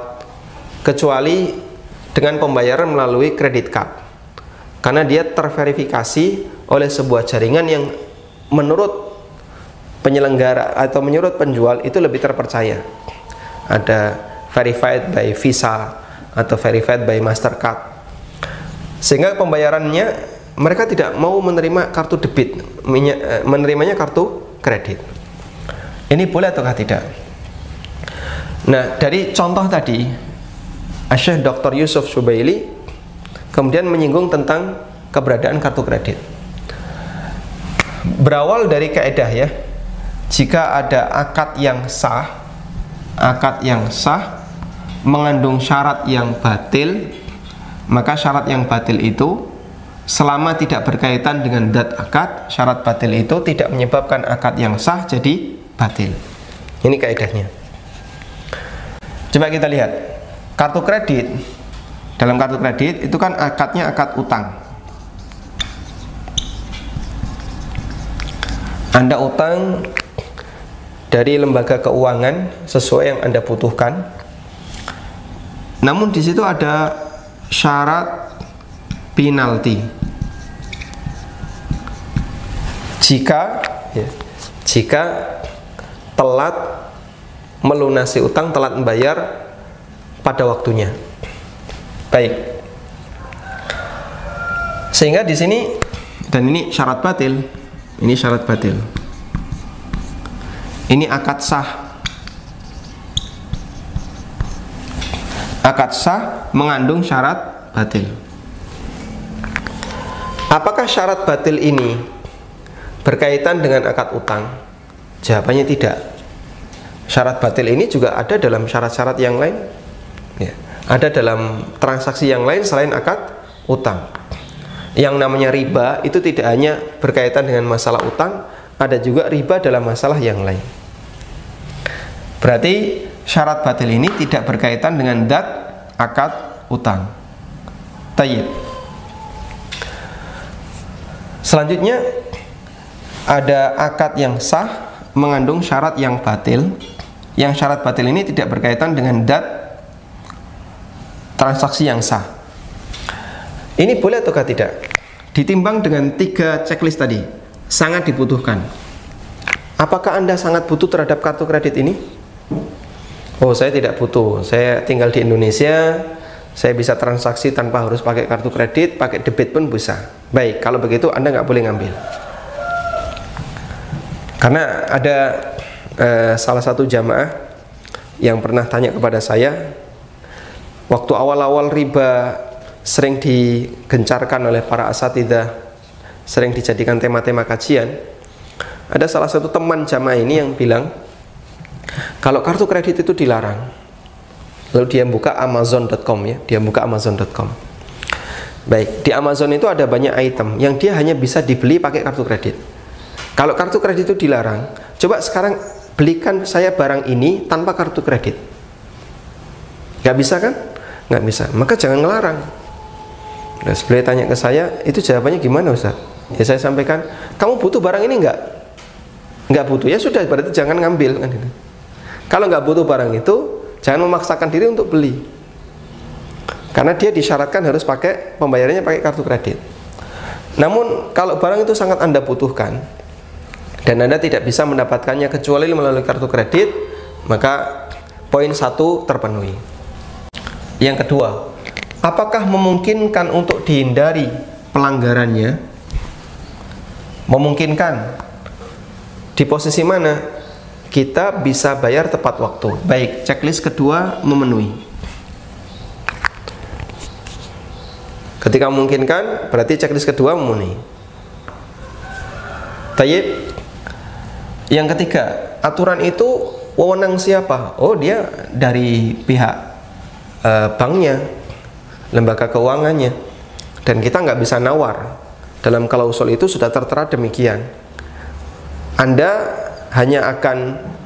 kecuali dengan pembayaran melalui kredit card, karena dia terverifikasi oleh sebuah jaringan yang menurut penyelenggara atau menurut penjual itu lebih terpercaya. Ada verified by Visa atau verified by Mastercard, sehingga pembayarannya mereka tidak mau menerima kartu debit, menerimanya kartu kredit. Ini boleh ataukah tidak? Nah, dari contoh tadi, Syekh Dr. Yusuf Syubaili kemudian menyinggung tentang keberadaan kartu kredit. Berawal dari kaidah ya, jika ada akad yang sah mengandung syarat yang batil, maka syarat yang batil itu selama tidak berkaitan dengan dat akad, syarat batil itu tidak menyebabkan akad yang sah jadi batil. Ini kaidahnya. Coba kita lihat kartu kredit. Dalam kartu kredit itu kan akadnya akad utang. Anda utang dari lembaga keuangan sesuai yang Anda butuhkan. Namun di situ ada syarat penalti. Jika telat melunasi utang, telat membayar pada waktunya. Baik. Sehingga di sini, dan ini syarat batil. Ini syarat batil. Ini akad sah. Akad sah mengandung syarat batil. Apakah syarat batil ini berkaitan dengan akad utang? Jawabannya tidak. Syarat batil ini juga ada dalam syarat-syarat yang lain ya. Ada dalam transaksi yang lain selain akad utang. Yang namanya riba itu tidak hanya berkaitan dengan masalah utang, ada juga riba dalam masalah yang lain. Berarti syarat batil ini tidak berkaitan dengan dat akad utang. Tayyib. Selanjutnya ada akad yang sah mengandung syarat yang batil. Yang syarat batil ini tidak berkaitan dengan dat transaksi yang sah. Ini boleh ataukah tidak? Ditimbang dengan 3 checklist tadi, sangat dibutuhkan. Apakah Anda sangat butuh terhadap kartu kredit ini? Oh, saya tidak butuh. Saya tinggal di Indonesia, saya bisa transaksi tanpa harus pakai kartu kredit, pakai debit pun bisa. Baik, kalau begitu Anda nggak boleh ngambil. Karena ada salah satu jamaah yang pernah tanya kepada saya, waktu awal-awal riba sering digencarkan oleh para asatidzah, sering dijadikan tema-tema kajian. Ada salah satu teman jamaah ini yang bilang, kalau kartu kredit itu dilarang. Lalu dia buka Amazon.com ya, dia buka Amazon.com. Baik, di Amazon itu ada banyak item yang dia hanya bisa dibeli pakai kartu kredit. Kalau kartu kredit itu dilarang, coba sekarang belikan saya barang ini tanpa kartu kredit. Gak bisa kan? Gak bisa, maka jangan ngelarang. Nah, beliau tanya ke saya, itu jawabannya gimana Ustaz? Ya saya sampaikan, kamu butuh barang ini enggak? Enggak butuh, ya sudah, berarti jangan ngambil kan gitu. Kalau enggak butuh barang itu, jangan memaksakan diri untuk beli. Karena dia disyaratkan harus pakai pembayarannya pakai kartu kredit. Namun kalau barang itu sangat Anda butuhkan dan Anda tidak bisa mendapatkannya kecuali melalui kartu kredit, maka poin 1 terpenuhi. Yang kedua, apakah memungkinkan untuk dihindari pelanggarannya? Memungkinkan. Di posisi mana kita bisa bayar tepat waktu? Baik, checklist kedua memenuhi. Ketika memungkinkan, berarti checklist kedua memenuhi. Tayyib. Yang ketiga, aturan itu wewenang siapa? Oh, dia dari pihak banknya, lembaga keuangannya, dan kita nggak bisa nawar. Dalam klausul itu sudah tertera demikian. Anda hanya akan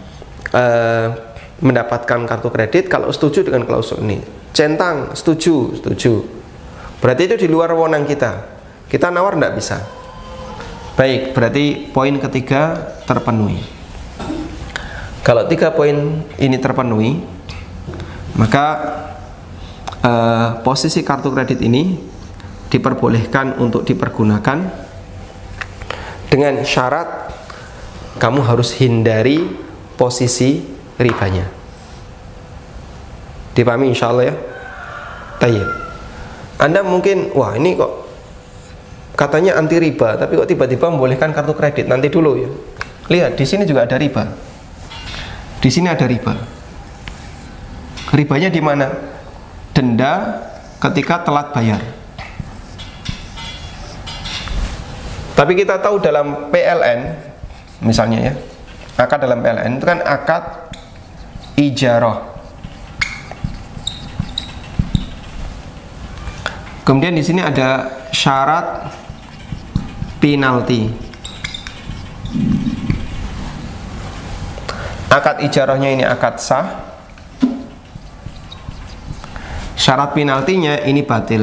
mendapatkan kartu kredit kalau setuju dengan klausul ini. Centang, setuju. Berarti itu di luar wewenang kita. Kita nawar nggak bisa. Baik, berarti poin ketiga terpenuhi. Kalau 3 poin ini terpenuhi, maka posisi kartu kredit ini diperbolehkan untuk dipergunakan dengan syarat kamu harus hindari posisi ribanya. Dipahami insyaallah ya? Tayyib. Anda mungkin, wah ini kok katanya anti riba, tapi kok tiba-tiba membolehkan kartu kredit. Nanti dulu ya. Lihat, di sini juga ada riba. Di sini ada riba. Ribanya di mana? Denda ketika telat bayar. Tapi kita tahu dalam PLN, misalnya ya, akad dalam PLN itu kan akad ijarah. Kemudian di sini ada syarat penalti. Akad ijarahnya ini akad sah. Syarat penaltinya ini batil.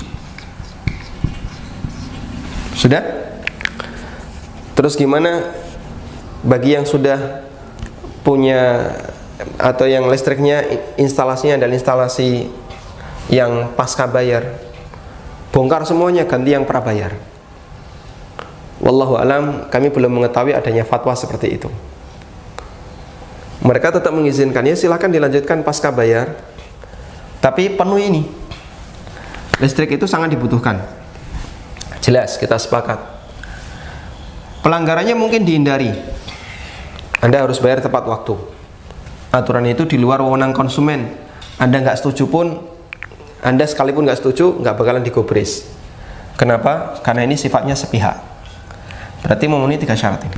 Sudah? Terus gimana bagi yang sudah punya atau yang listriknya instalasinya adalah instalasi yang pasca bayar? Bongkar semuanya, ganti yang prabayar. Wallahu alam, kami belum mengetahui adanya fatwa seperti itu. Mereka tetap mengizinkan, ya silahkan dilanjutkan pasca bayar, tapi penuh ini. Listrik itu sangat dibutuhkan. Jelas, kita sepakat. Pelanggarannya mungkin dihindari. Anda harus bayar tepat waktu. Aturan itu di luar wewenang konsumen. Anda nggak setuju pun, Anda sekalipun nggak setuju, nggak bakalan digubris. Kenapa? Karena ini sifatnya sepihak. Berarti memenuhi 3 syarat ini.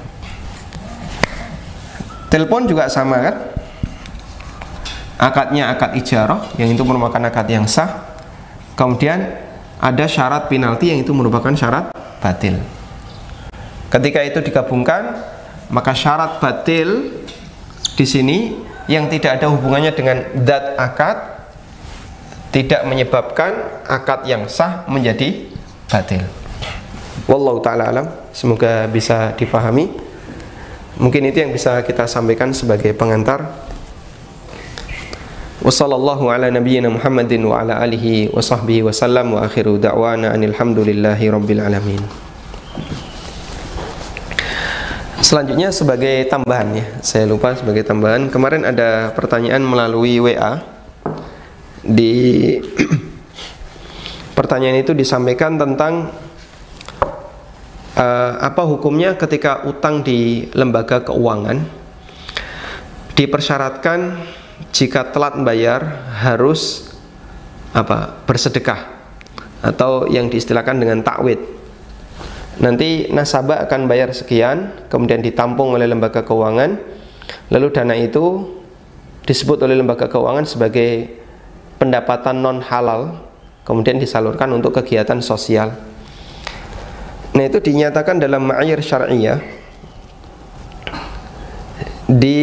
Telepon juga sama kan? Akadnya akad ijarah, yang itu merupakan akad yang sah. Kemudian ada syarat penalti, yang itu merupakan syarat batil. Ketika itu digabungkan, maka syarat batil di sini yang tidak ada hubungannya dengan zat akad tidak menyebabkan akad yang sah menjadi batil. Wallahu ta'ala alam. Semoga bisa dipahami. Mungkin itu yang bisa kita sampaikan sebagai pengantar. Wassallallahu ala nabiyyina Muhammadin wa ala alihi wa sahbihi wa sallam, wa akhiru da'wana anilhamdulillahi rabbil alamin. Selanjutnya sebagai tambahan ya, saya lupa sebagai tambahan, kemarin ada pertanyaan melalui WA. Di pertanyaan itu disampaikan tentang apa hukumnya ketika utang di lembaga keuangan dipersyaratkan jika telat bayar harus bersedekah, atau yang diistilahkan dengan takwid. Nanti nasabah akan bayar sekian, kemudian ditampung oleh lembaga keuangan, lalu dana itu disebut oleh lembaga keuangan sebagai pendapatan non halal, kemudian disalurkan untuk kegiatan sosial. Nah, itu dinyatakan dalam ma'ayir syar'iyah di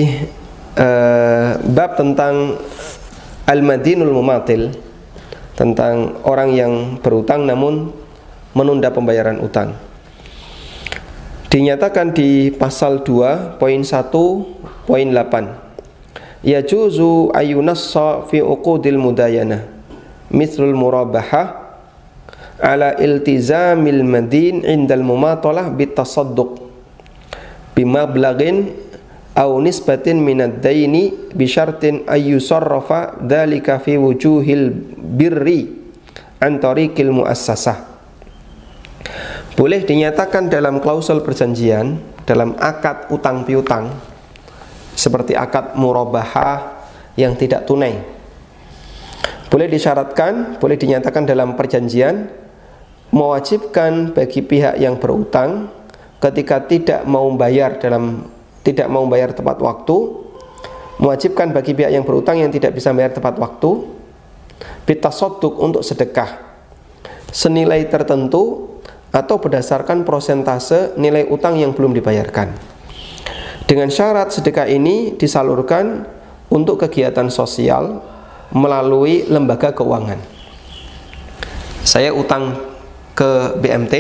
bab tentang al-madinul mumatil, tentang orang yang berutang namun menunda pembayaran utang. Dinyatakan di pasal 2 poin 1 poin 8, yajuzu ayunassa fi uqudil mudayanah mithlul murabahah ala iltizamil madin indal mumatalah bitasadduq bimablaghin aw nisbatin minad daini bisyartin ayyusarrafa dhalika fi wujuhil birri an tariqil muassasah. Boleh dinyatakan dalam klausul perjanjian, dalam akad utang piutang, seperti akad murabahah yang tidak tunai. Boleh disyaratkan, boleh dinyatakan dalam perjanjian, mewajibkan bagi pihak yang berutang ketika tidak mau bayar tepat waktu, mewajibkan bagi pihak yang berutang yang tidak bisa bayar tepat waktu, bitasadduq, untuk sedekah senilai tertentu atau berdasarkan persentase nilai utang yang belum dibayarkan. Dengan syarat sedekah ini disalurkan untuk kegiatan sosial melalui lembaga keuangan. Saya utang ke BMT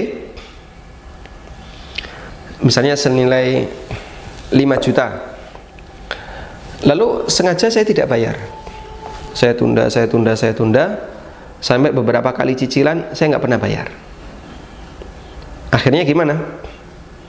misalnya senilai 5 juta, lalu sengaja saya tidak bayar, saya tunda sampai beberapa kali cicilan saya nggak pernah bayar. Akhirnya gimana?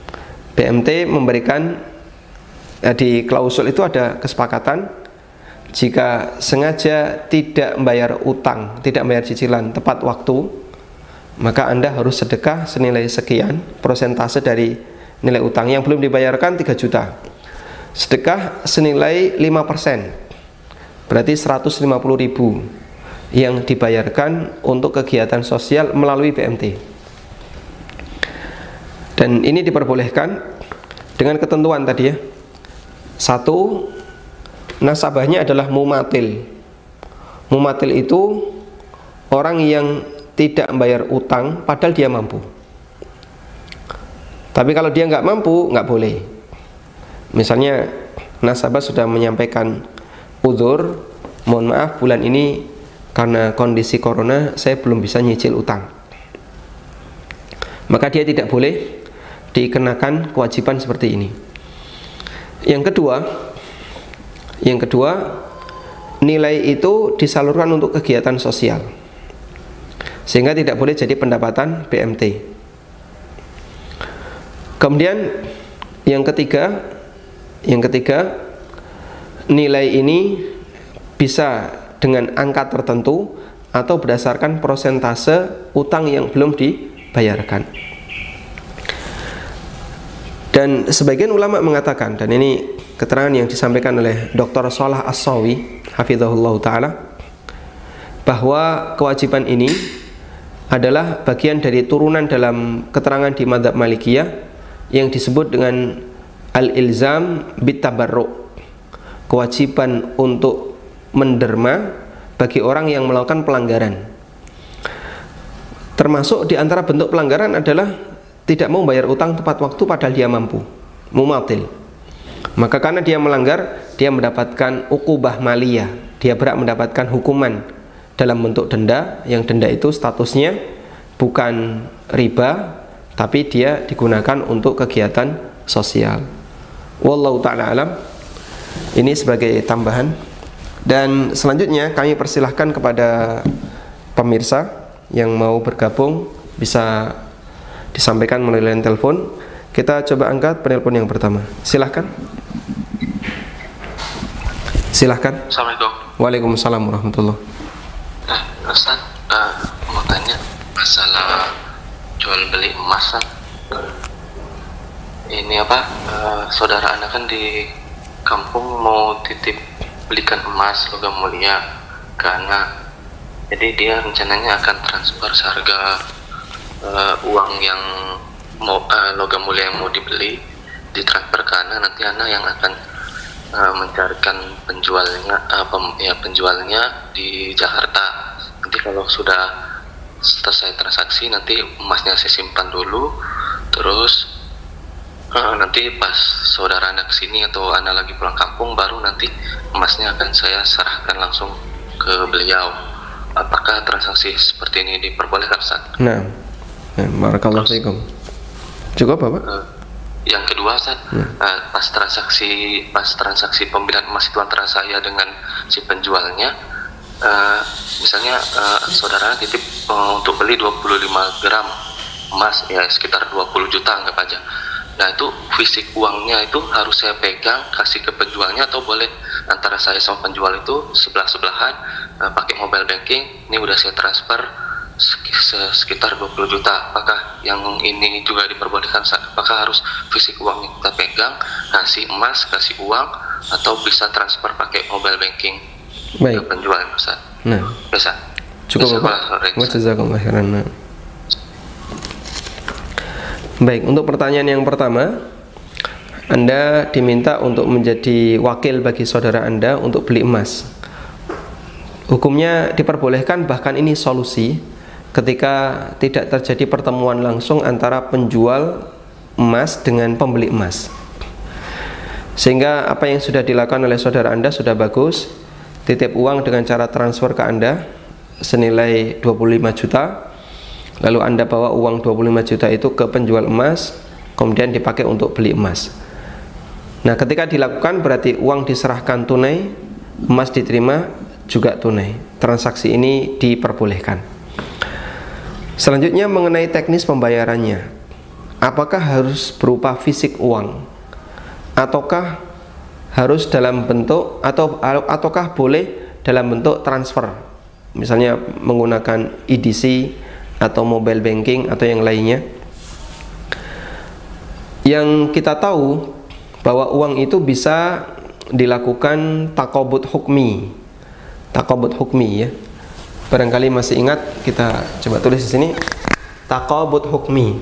BMT memberikan di klausul itu ada kesepakatan jika sengaja tidak membayar utang, tidak membayar cicilan tepat waktu, maka Anda harus sedekah senilai sekian persentase dari nilai utang yang belum dibayarkan 3 juta. Sedekah senilai 5%, berarti 150.000 yang dibayarkan untuk kegiatan sosial melalui BMT. Dan ini diperbolehkan dengan ketentuan tadi ya. 1, nasabahnya adalah mumatil. Mumatil itu orang yang tidak membayar utang padahal dia mampu. Tapi kalau dia nggak mampu, nggak boleh. Misalnya nasabah sudah menyampaikan udzur, mohon maaf bulan ini karena kondisi corona saya belum bisa nyicil utang, maka dia tidak boleh dikenakan kewajiban seperti ini. Yang kedua, nilai itu disalurkan untuk kegiatan sosial, sehingga tidak boleh jadi pendapatan BMT. Kemudian yang ketiga, nilai ini bisa dengan angka tertentu atau berdasarkan persentase utang yang belum dibayarkan. Dan sebagian ulama mengatakan, dan ini keterangan yang disampaikan oleh Dr. Shalah As-Sawi hafizahullah ta'ala, bahwa kewajiban ini adalah bagian dari turunan dalam keterangan di mazhab Malikiyah yang disebut dengan al-ilzam bitabarru', kewajiban untuk menderma bagi orang yang melakukan pelanggaran. Termasuk di antara bentuk pelanggaran adalah tidak mau bayar utang tepat waktu padahal dia mampu, mumatil. Maka karena dia melanggar, dia mendapatkan uqubah maliyah, dia berhak mendapatkan hukuman dalam bentuk denda, yang denda itu statusnya bukan riba, tapi dia digunakan untuk kegiatan sosial. Wallahu ta'ala alam. Ini sebagai tambahan. Dan selanjutnya kami persilahkan kepada pemirsa yang mau bergabung bisa disampaikan melalui line telepon. Kita coba angkat penelpon yang pertama. Silahkan. Assalamualaikum. Waalaikumsalam warahmatullahi. Ustaz, mau tanya masalah jual beli emas. Ini apa? Saudara Anda kan di kampung mau titip belikan emas logam mulia ke anak, jadi dia rencananya akan transfer seharga uang yang mau logam mulia yang mau dibeli ditransfer ke anak, nanti anak yang akan mencarikan penjualnya di Jakarta. Nanti kalau sudah selesai transaksi nanti emasnya saya simpan dulu, terus nanti pas saudara anak kesini atau anak lagi pulang kampung baru nanti emasnya akan saya serahkan langsung ke beliau. Apakah transaksi seperti ini diperbolehkan, Ustaz? Nah, barakallahu fiikum. Cukup Bapak? Yang kedua, Ustaz, pas transaksi pembelian emas itu antara saya dengan si penjualnya, misalnya saudara titip untuk beli 25 gram emas, ya sekitar 20 juta anggap aja. Nah itu fisik uangnya itu harus saya pegang kasih ke penjualnya, atau boleh antara saya sama penjual itu sebelah-sebelahan pakai mobile banking, ini udah saya transfer sekitar 20 juta. Apakah yang ini juga diperbolehkan? Apakah harus fisik uangnya kita pegang, kasih emas, kasih uang, atau bisa transfer pakai mobile banking ke penjual, Ustaz? Nah, bisa. Cukup Bapak. Jazakallahu khairan. Baik, untuk pertanyaan yang pertama, Anda diminta untuk menjadi wakil bagi saudara Anda untuk beli emas. Hukumnya diperbolehkan, bahkan ini solusi ketika tidak terjadi pertemuan langsung antara penjual emas dengan pembeli emas. Sehingga apa yang sudah dilakukan oleh saudara Anda sudah bagus. Titip uang dengan cara transfer ke Anda senilai 25 juta. Lalu Anda bawa uang 25 juta itu ke penjual emas, kemudian dipakai untuk beli emas. Nah, ketika dilakukan berarti uang diserahkan tunai, emas diterima juga tunai. Transaksi ini diperbolehkan. Selanjutnya mengenai teknis pembayarannya. apakah harus berupa fisik uang ataukah harus dalam bentuk ataukah boleh dalam bentuk transfer, misalnya menggunakan EDC atau mobile banking atau yang lainnya. Yang kita tahu bahwa uang itu bisa dilakukan takobut hukmi. Takobut hukmi ya. Barangkali masih ingat, kita coba tulis di sini. Takobut hukmi.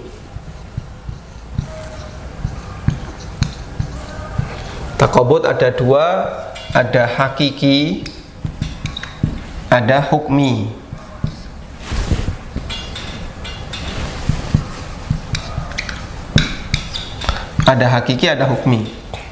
Takobut ada dua, ada hakiki, ada hukmi. Ada hakiki, ada hukmi.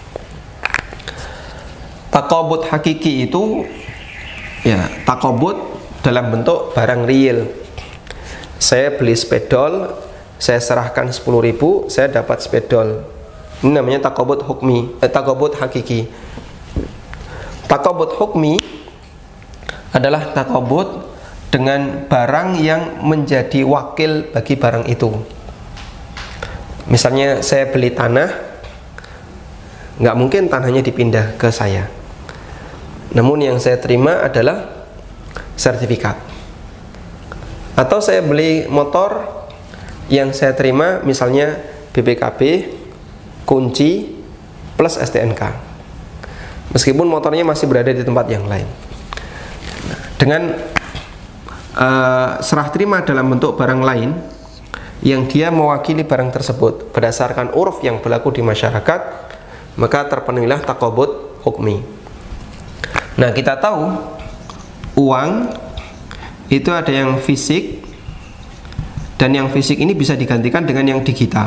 Takobut hakiki itu ya takobut dalam bentuk barang real. Saya beli spedol, saya serahkan 10.000, saya dapat spedol. Ini namanya takobut hukmi, takobut hakiki. Takobut hukmi adalah takobut dengan barang yang menjadi wakil bagi barang itu. Misalnya saya beli tanah, nggak mungkin tanahnya dipindah ke saya. Namun yang saya terima adalah sertifikat. Atau saya beli motor, yang saya terima misalnya BPKB, kunci, plus STNK. Meskipun motornya masih berada di tempat yang lain. Dengan serah terima dalam bentuk barang lain, yang dia mewakili barang tersebut berdasarkan uruf yang berlaku di masyarakat, maka terpenuhilah takobut hukmi. Nah, kita tahu uang itu ada yang fisik, dan yang fisik ini bisa digantikan dengan yang digital.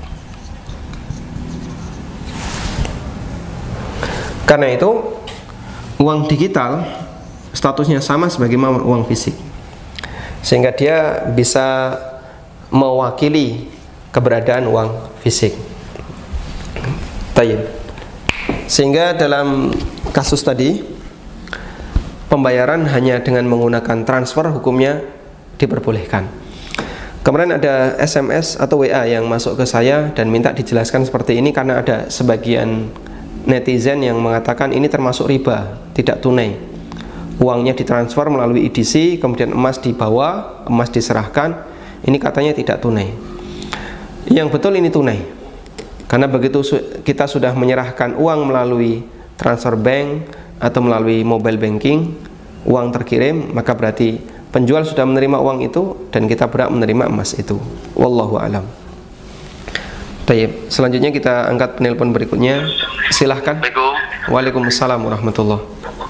Karena itu uang digital statusnya sama sebagaimana uang fisik, sehingga dia bisa mewakili keberadaan uang fisik. Tayyib. Sehingga dalam kasus tadi pembayaran hanya dengan menggunakan transfer hukumnya diperbolehkan. Kemarin ada SMS atau WA yang masuk ke saya dan minta dijelaskan seperti ini karena ada sebagian netizen yang mengatakan ini termasuk riba, tidak tunai. Uangnya ditransfer melalui EDC, kemudian emas dibawa, emas diserahkan. Ini katanya tidak tunai. Yang betul ini tunai. Karena begitu kita sudah menyerahkan uang melalui transfer bank atau melalui mobile banking, uang terkirim, maka berarti penjual sudah menerima uang itu dan kita berhak menerima emas itu. Wallahu a'lam. Baik, selanjutnya kita angkat penelpon berikutnya. Silahkan. Waalaikumsalam warahmatullahi.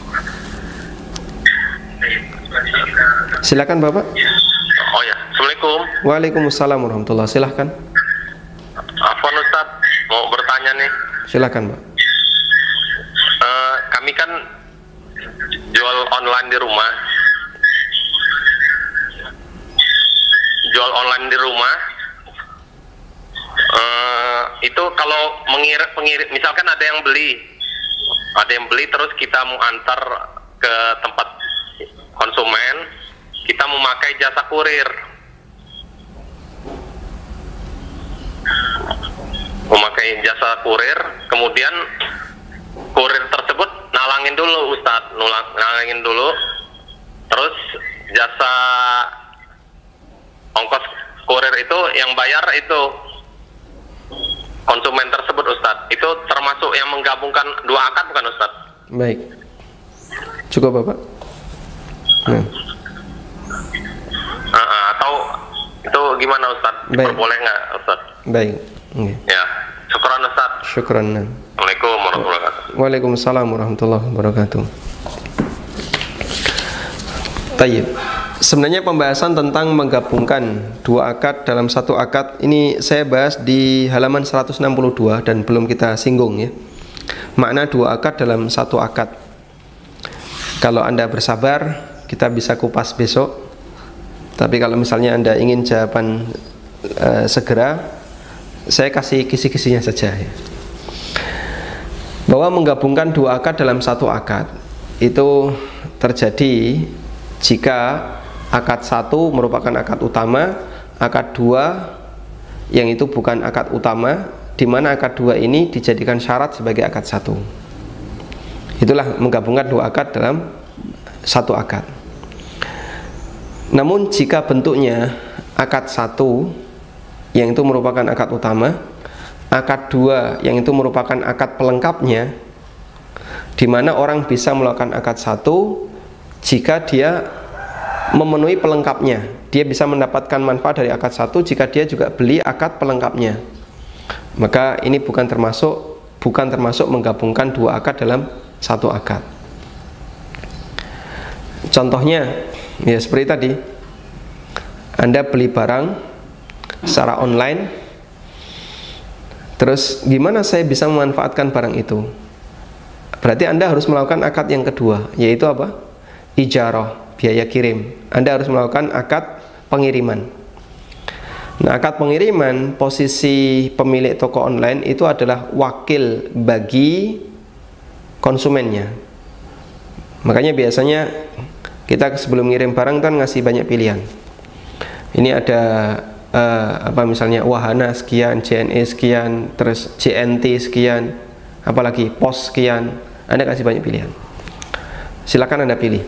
Silakan Bapak. Oh ya, Assalamualaikum. Waalaikumsalam warahmatullahi. Silahkan. Afwan Ustaz, mau bertanya nih. Silakan Pak. Kami kan jual online di rumah. Jual online di rumah. Itu kalau pengirim, misalkan ada yang beli terus kita mau antar ke tempat konsumen, kita memakai jasa kurir. Memakai jasa kurir, kemudian kurir tersebut nalangin dulu Ustadz, nalangin dulu, terus jasa ongkos kurir itu yang bayar itu konsumen tersebut Ustadz. Itu termasuk yang menggabungkan dua akad bukan Ustadz? Baik, cukup Bapak. Atau itu gimana Ustadz? Boleh nggak Ustadz? Baik. Ya, syukran Ustadz. Syukran. Assalamualaikum warahmatullahi wabarakatuh. Waalaikumsalam warahmatullahi wabarakatuh. Tayyib. Sebenarnya pembahasan tentang menggabungkan dua akad dalam satu akad ini saya bahas di halaman 162 dan belum kita singgung ya. Makna dua akad dalam satu akad. Kalau Anda bersabar, kita bisa kupas besok. Tapi kalau misalnya Anda ingin jawaban segera, saya kasih kisi-kisinya saja ya. Bahwa menggabungkan dua akad dalam satu akad itu terjadi jika akad satu merupakan akad utama, akad dua yang itu bukan akad utama, di mana akad dua ini dijadikan syarat sebagai akad satu. Itulah menggabungkan dua akad dalam satu akad. Namun jika bentuknya akad satu yang itu merupakan akad utama, akad dua yang itu merupakan akad pelengkapnya, di mana orang bisa melakukan akad satu jika dia memenuhi pelengkapnya. Dia bisa mendapatkan manfaat dari akad satu jika dia juga beli akad pelengkapnya. Maka ini bukan termasuk menggabungkan dua akad dalam satu akad. Contohnya ya seperti tadi, Anda beli barang secara online, terus gimana saya bisa memanfaatkan barang itu? Berarti Anda harus melakukan akad yang kedua, yaitu apa? Ijarah, biaya kirim. Anda harus melakukan akad pengiriman. Nah, akad pengiriman, posisi pemilik toko online itu adalah wakil bagi konsumennya. Makanya biasanya kita sebelum ngirim barang kan ngasih banyak pilihan. Ini ada misalnya wahana sekian, JNE sekian, terus JNT sekian, apalagi pos sekian. Anda kasih banyak pilihan. Silakan Anda pilih.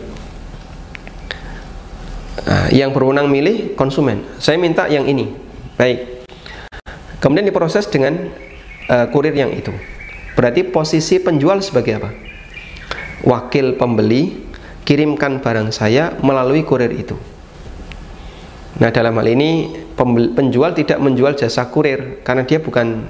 Yang berwenang milih konsumen. Saya minta yang ini. Baik. Kemudian diproses dengan kurir yang itu. Berarti posisi penjual sebagai apa? Wakil pembeli, kirimkan barang saya melalui kurir itu. Nah, dalam hal ini penjual tidak menjual jasa kurir karena dia bukan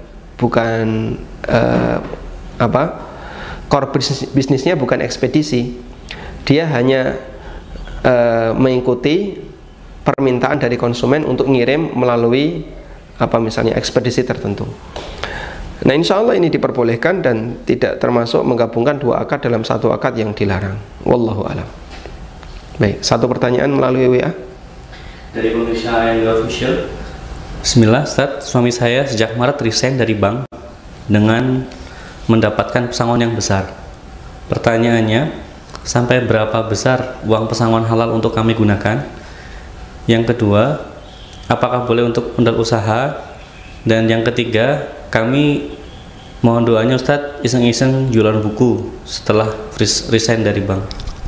core bisnisnya bukan ekspedisi. Dia hanya mengikuti permintaan dari konsumen untuk ngirim melalui misalnya ekspedisi tertentu. Nah, insya Allah ini diperbolehkan dan tidak termasuk menggabungkan dua akad dalam satu akad yang dilarang. Wallahu a'lam. Baik, satu pertanyaan melalui WA dari pemirsa Indo Official. Bismillah, Ustaz, suami saya sejak Maret resign dari bank dengan mendapatkan pesangon yang besar. Pertanyaannya, sampai berapa besar uang pesangon halal untuk kami gunakan? Yang kedua, apakah boleh untuk modal usaha? Dan yang ketiga, kami mohon doanya Ustadz, iseng-iseng jualan buku setelah resign dari bank.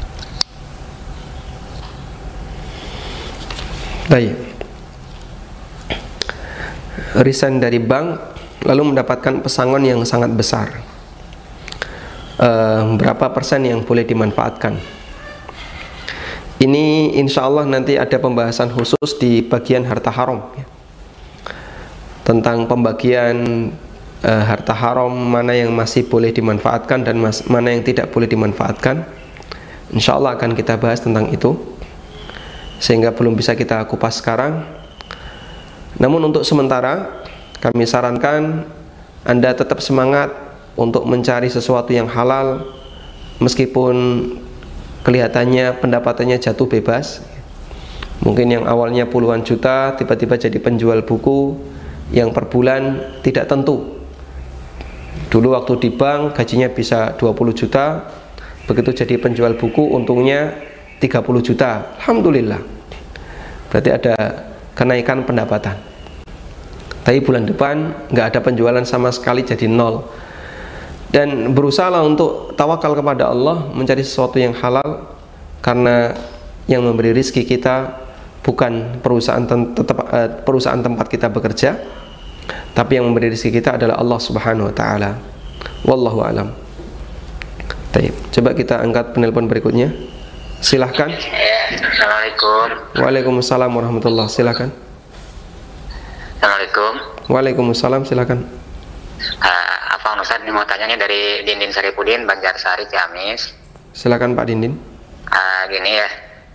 Baik. Resign dari bank lalu mendapatkan pesangon yang sangat besar. Berapa persen yang boleh dimanfaatkan? Ini insya Allah nanti ada pembahasan khusus di bagian harta haram ya. Tentang pembagian harta haram, mana yang masih boleh dimanfaatkan dan mana yang tidak boleh dimanfaatkan. Insya Allah akan kita bahas tentang itu, sehingga belum bisa kita kupas sekarang. Namun untuk sementara kami sarankan Anda tetap semangat untuk mencari sesuatu yang halal, meskipun kelihatannya pendapatannya jatuh bebas. Mungkin yang awalnya puluhan juta tiba-tiba jadi penjual buku yang per bulan tidak tentu. Dulu waktu di bank gajinya bisa 20 juta, begitu jadi penjual buku untungnya 30 juta. Alhamdulillah. Berarti ada kenaikan pendapatan. Tapi bulan depan nggak ada penjualan sama sekali, jadi nol. Dan berusahalah untuk tawakal kepada Allah, mencari sesuatu yang halal, karena yang memberi rizki kita bukan perusahaan tempat kita bekerja, tapi yang memberi rizki kita adalah Allah Subhanahu wa ta'ala. Wallahu a'lam. Baik, coba kita angkat penelpon berikutnya. Silahkan. Assalamualaikum. Waalaikumsalam warahmatullahi. Silahkan. Assalamualaikum. Waalaikumsalam, silahkan. Ustaz, ini mau tanya nih dari Dindin Saripudin, Banjarsari, Ciamis. Silakan Pak Dindin. Gini ya,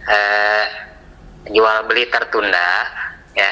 jual beli tertunda ya,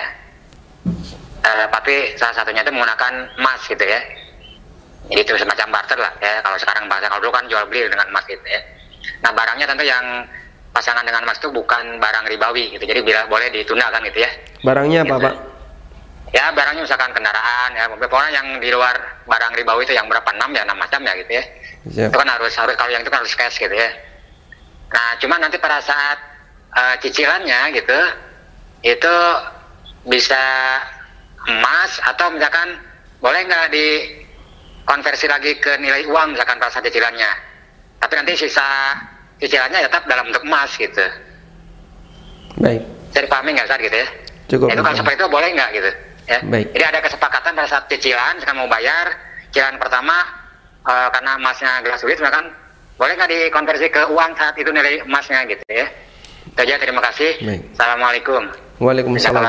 tapi salah satunya itu menggunakan emas gitu ya. Jadi itu semacam barter lah ya, kalau sekarang bahasa, kalau dulu kan jual beli dengan emas gitu ya. Nah, barangnya tentu yang pasangan dengan emas itu bukan barang ribawi gitu, jadi bila boleh ditunda kan gitu ya. Barangnya apa gitu. Pak? Ya, barangnya misalkan kendaraan ya, pokoknya yang di luar barang ribawi itu yang berapa, 6 macam ya gitu ya. Siap. Itu kan harus kalau yang itu kan harus cash gitu ya. Nah, cuma nanti pada saat cicilannya gitu, itu bisa emas, atau misalkan boleh nggak dikonversi lagi ke nilai uang misalkan pada saat cicilannya, tapi nanti sisa cicilannya tetap dalam bentuk emas gitu. Baik. Jadi pahami nggak Ustaz gitu ya? Cukup. Itu kalau seperti itu boleh nggak gitu? Ya. Baik. Jadi ada kesepakatan pada saat cicilan, misalkan mau bayar cicilan pertama karena emasnya gelas duit, misalkan boleh nggak dikonversi ke uang saat itu nilai emasnya gitu ya? Itu aja, terima kasih. Baik. Assalamualaikum. Waalaikumsalam.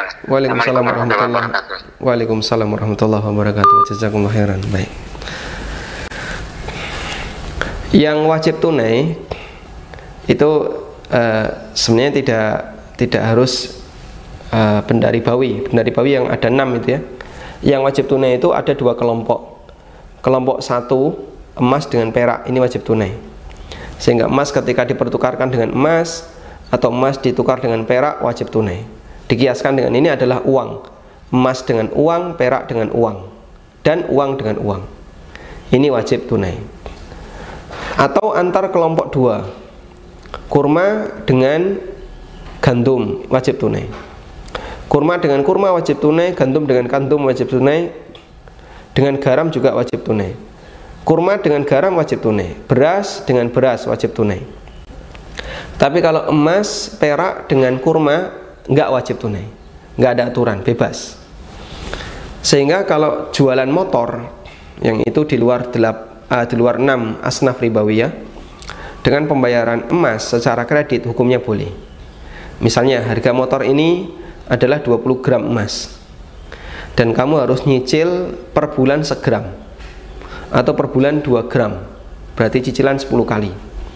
Waalaikumsalam warahmatullahi wabarakatuh. Jazakumullah khairan. Baik. Yang wajib tunai itu sebenarnya tidak harus benda ribawi. Benda ribawi yang ada 6 itu ya. Yang wajib tunai itu ada 2 kelompok. Kelompok 1 emas dengan perak, ini wajib tunai. Sehingga emas ketika dipertukarkan dengan emas atau emas ditukar dengan perak wajib tunai. Dikiaskan dengan ini adalah uang. Emas dengan uang, perak dengan uang, dan uang dengan uang. Ini wajib tunai. Atau antar kelompok 2. Kurma dengan gandum wajib tunai. Kurma dengan kurma wajib tunai, gandum dengan gandum wajib tunai, dengan garam juga wajib tunai. Kurma dengan garam wajib tunai, beras dengan beras wajib tunai. Tapi kalau emas, perak dengan kurma nggak wajib tunai, nggak ada aturan, bebas. Sehingga kalau jualan motor yang itu di luar 6 asnaf ribawiyah, dengan pembayaran emas secara kredit hukumnya boleh. Misalnya harga motor ini adalah 20 gram emas, dan kamu harus nyicil per bulan segram atau per bulan 2 gram, berarti cicilan 10 kali.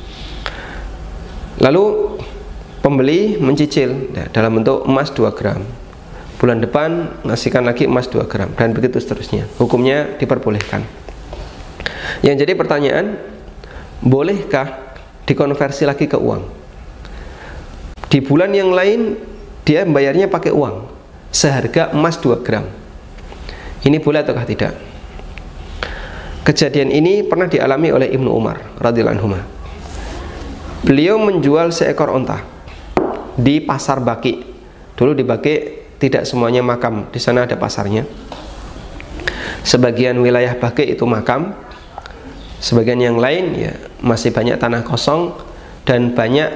Lalu pembeli mencicil dalam bentuk emas 2 gram, bulan depan ngasihkan lagi emas 2 gram, dan begitu seterusnya. Hukumnya diperbolehkan. Yang jadi pertanyaan, bolehkah dikonversi lagi ke uang? Di bulan yang lain dia membayarnya pakai uang seharga emas 2 gram. Ini boleh ataukah tidak? Kejadian ini pernah dialami oleh Ibnu Umar radhiyallahu anhu. Beliau menjual seekor onta di pasar Baki. Dulu di Baki tidak semuanya makam, di sana ada pasarnya. Sebagian wilayah Baki itu makam, sebagian yang lain ya masih banyak tanah kosong dan banyak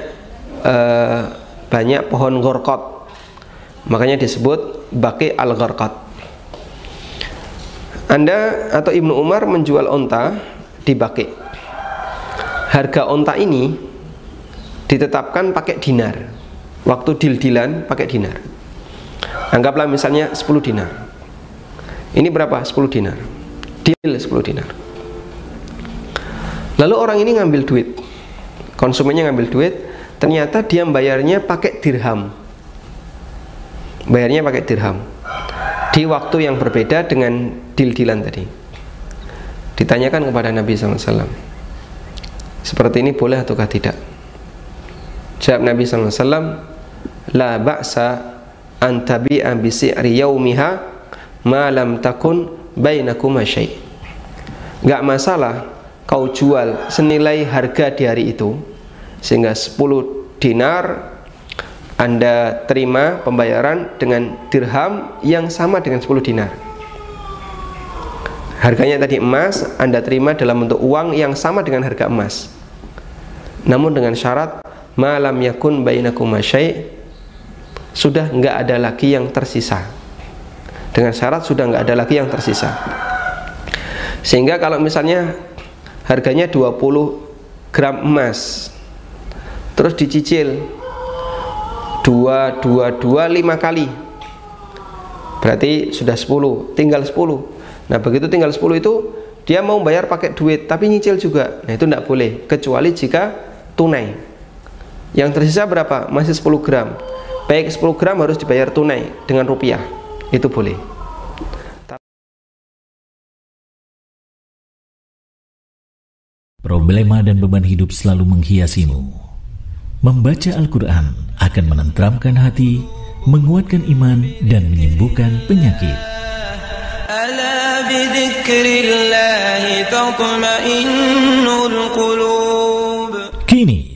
pohon gorkot. Makanya disebut Baki al-Gharqad. Anda atau Ibnu Umar menjual onta di Baki. Harga onta ini ditetapkan pakai dinar. Waktu deal-dealan pakai dinar. Anggaplah misalnya 10 dinar. Ini berapa? 10 dinar. Deal 10 dinar. Lalu orang ini ngambil duit. Konsumennya ngambil duit, ternyata dia bayarnya pakai dirham. Bayarnya pakai dirham. Di waktu yang berbeda dengan deal-dealan tadi. Ditanyakan kepada Nabi SAW, seperti ini boleh ataukah tidak? Jawab Nabi SAW, la ba'sa an tabi'a bi si'ri yaumiha ma lam takun bainakuma syai'. Gak masalah kau jual senilai harga di hari itu, sehingga 10 dinar Anda terima pembayaran dengan dirham yang sama dengan 10 dinar. Harganya tadi emas, Anda terima dalam bentuk uang yang sama dengan harga emas, namun dengan syarat malam yakun bainakuma syai', sudah nggak ada lagi yang tersisa. Dengan syarat sudah nggak ada lagi yang tersisa. Sehingga kalau misalnya harganya 20 gram emas, terus dicicil 5 kali, berarti sudah 10, tinggal 10. Nah begitu tinggal 10 itu dia mau bayar pakai duit tapi nyicil juga. Nah itu tidak boleh, kecuali jika tunai. Yang tersisa berapa? Masih 10 gram. Baik 10 gram harus dibayar tunai dengan rupiah. Itu boleh. Problema dan beban hidup selalu menghiasimu. Membaca Al-Quran akan menenteramkan hati, menguatkan iman, dan menyembuhkan penyakit. Ala bidzikrillahi tatma'innul qulub. Kini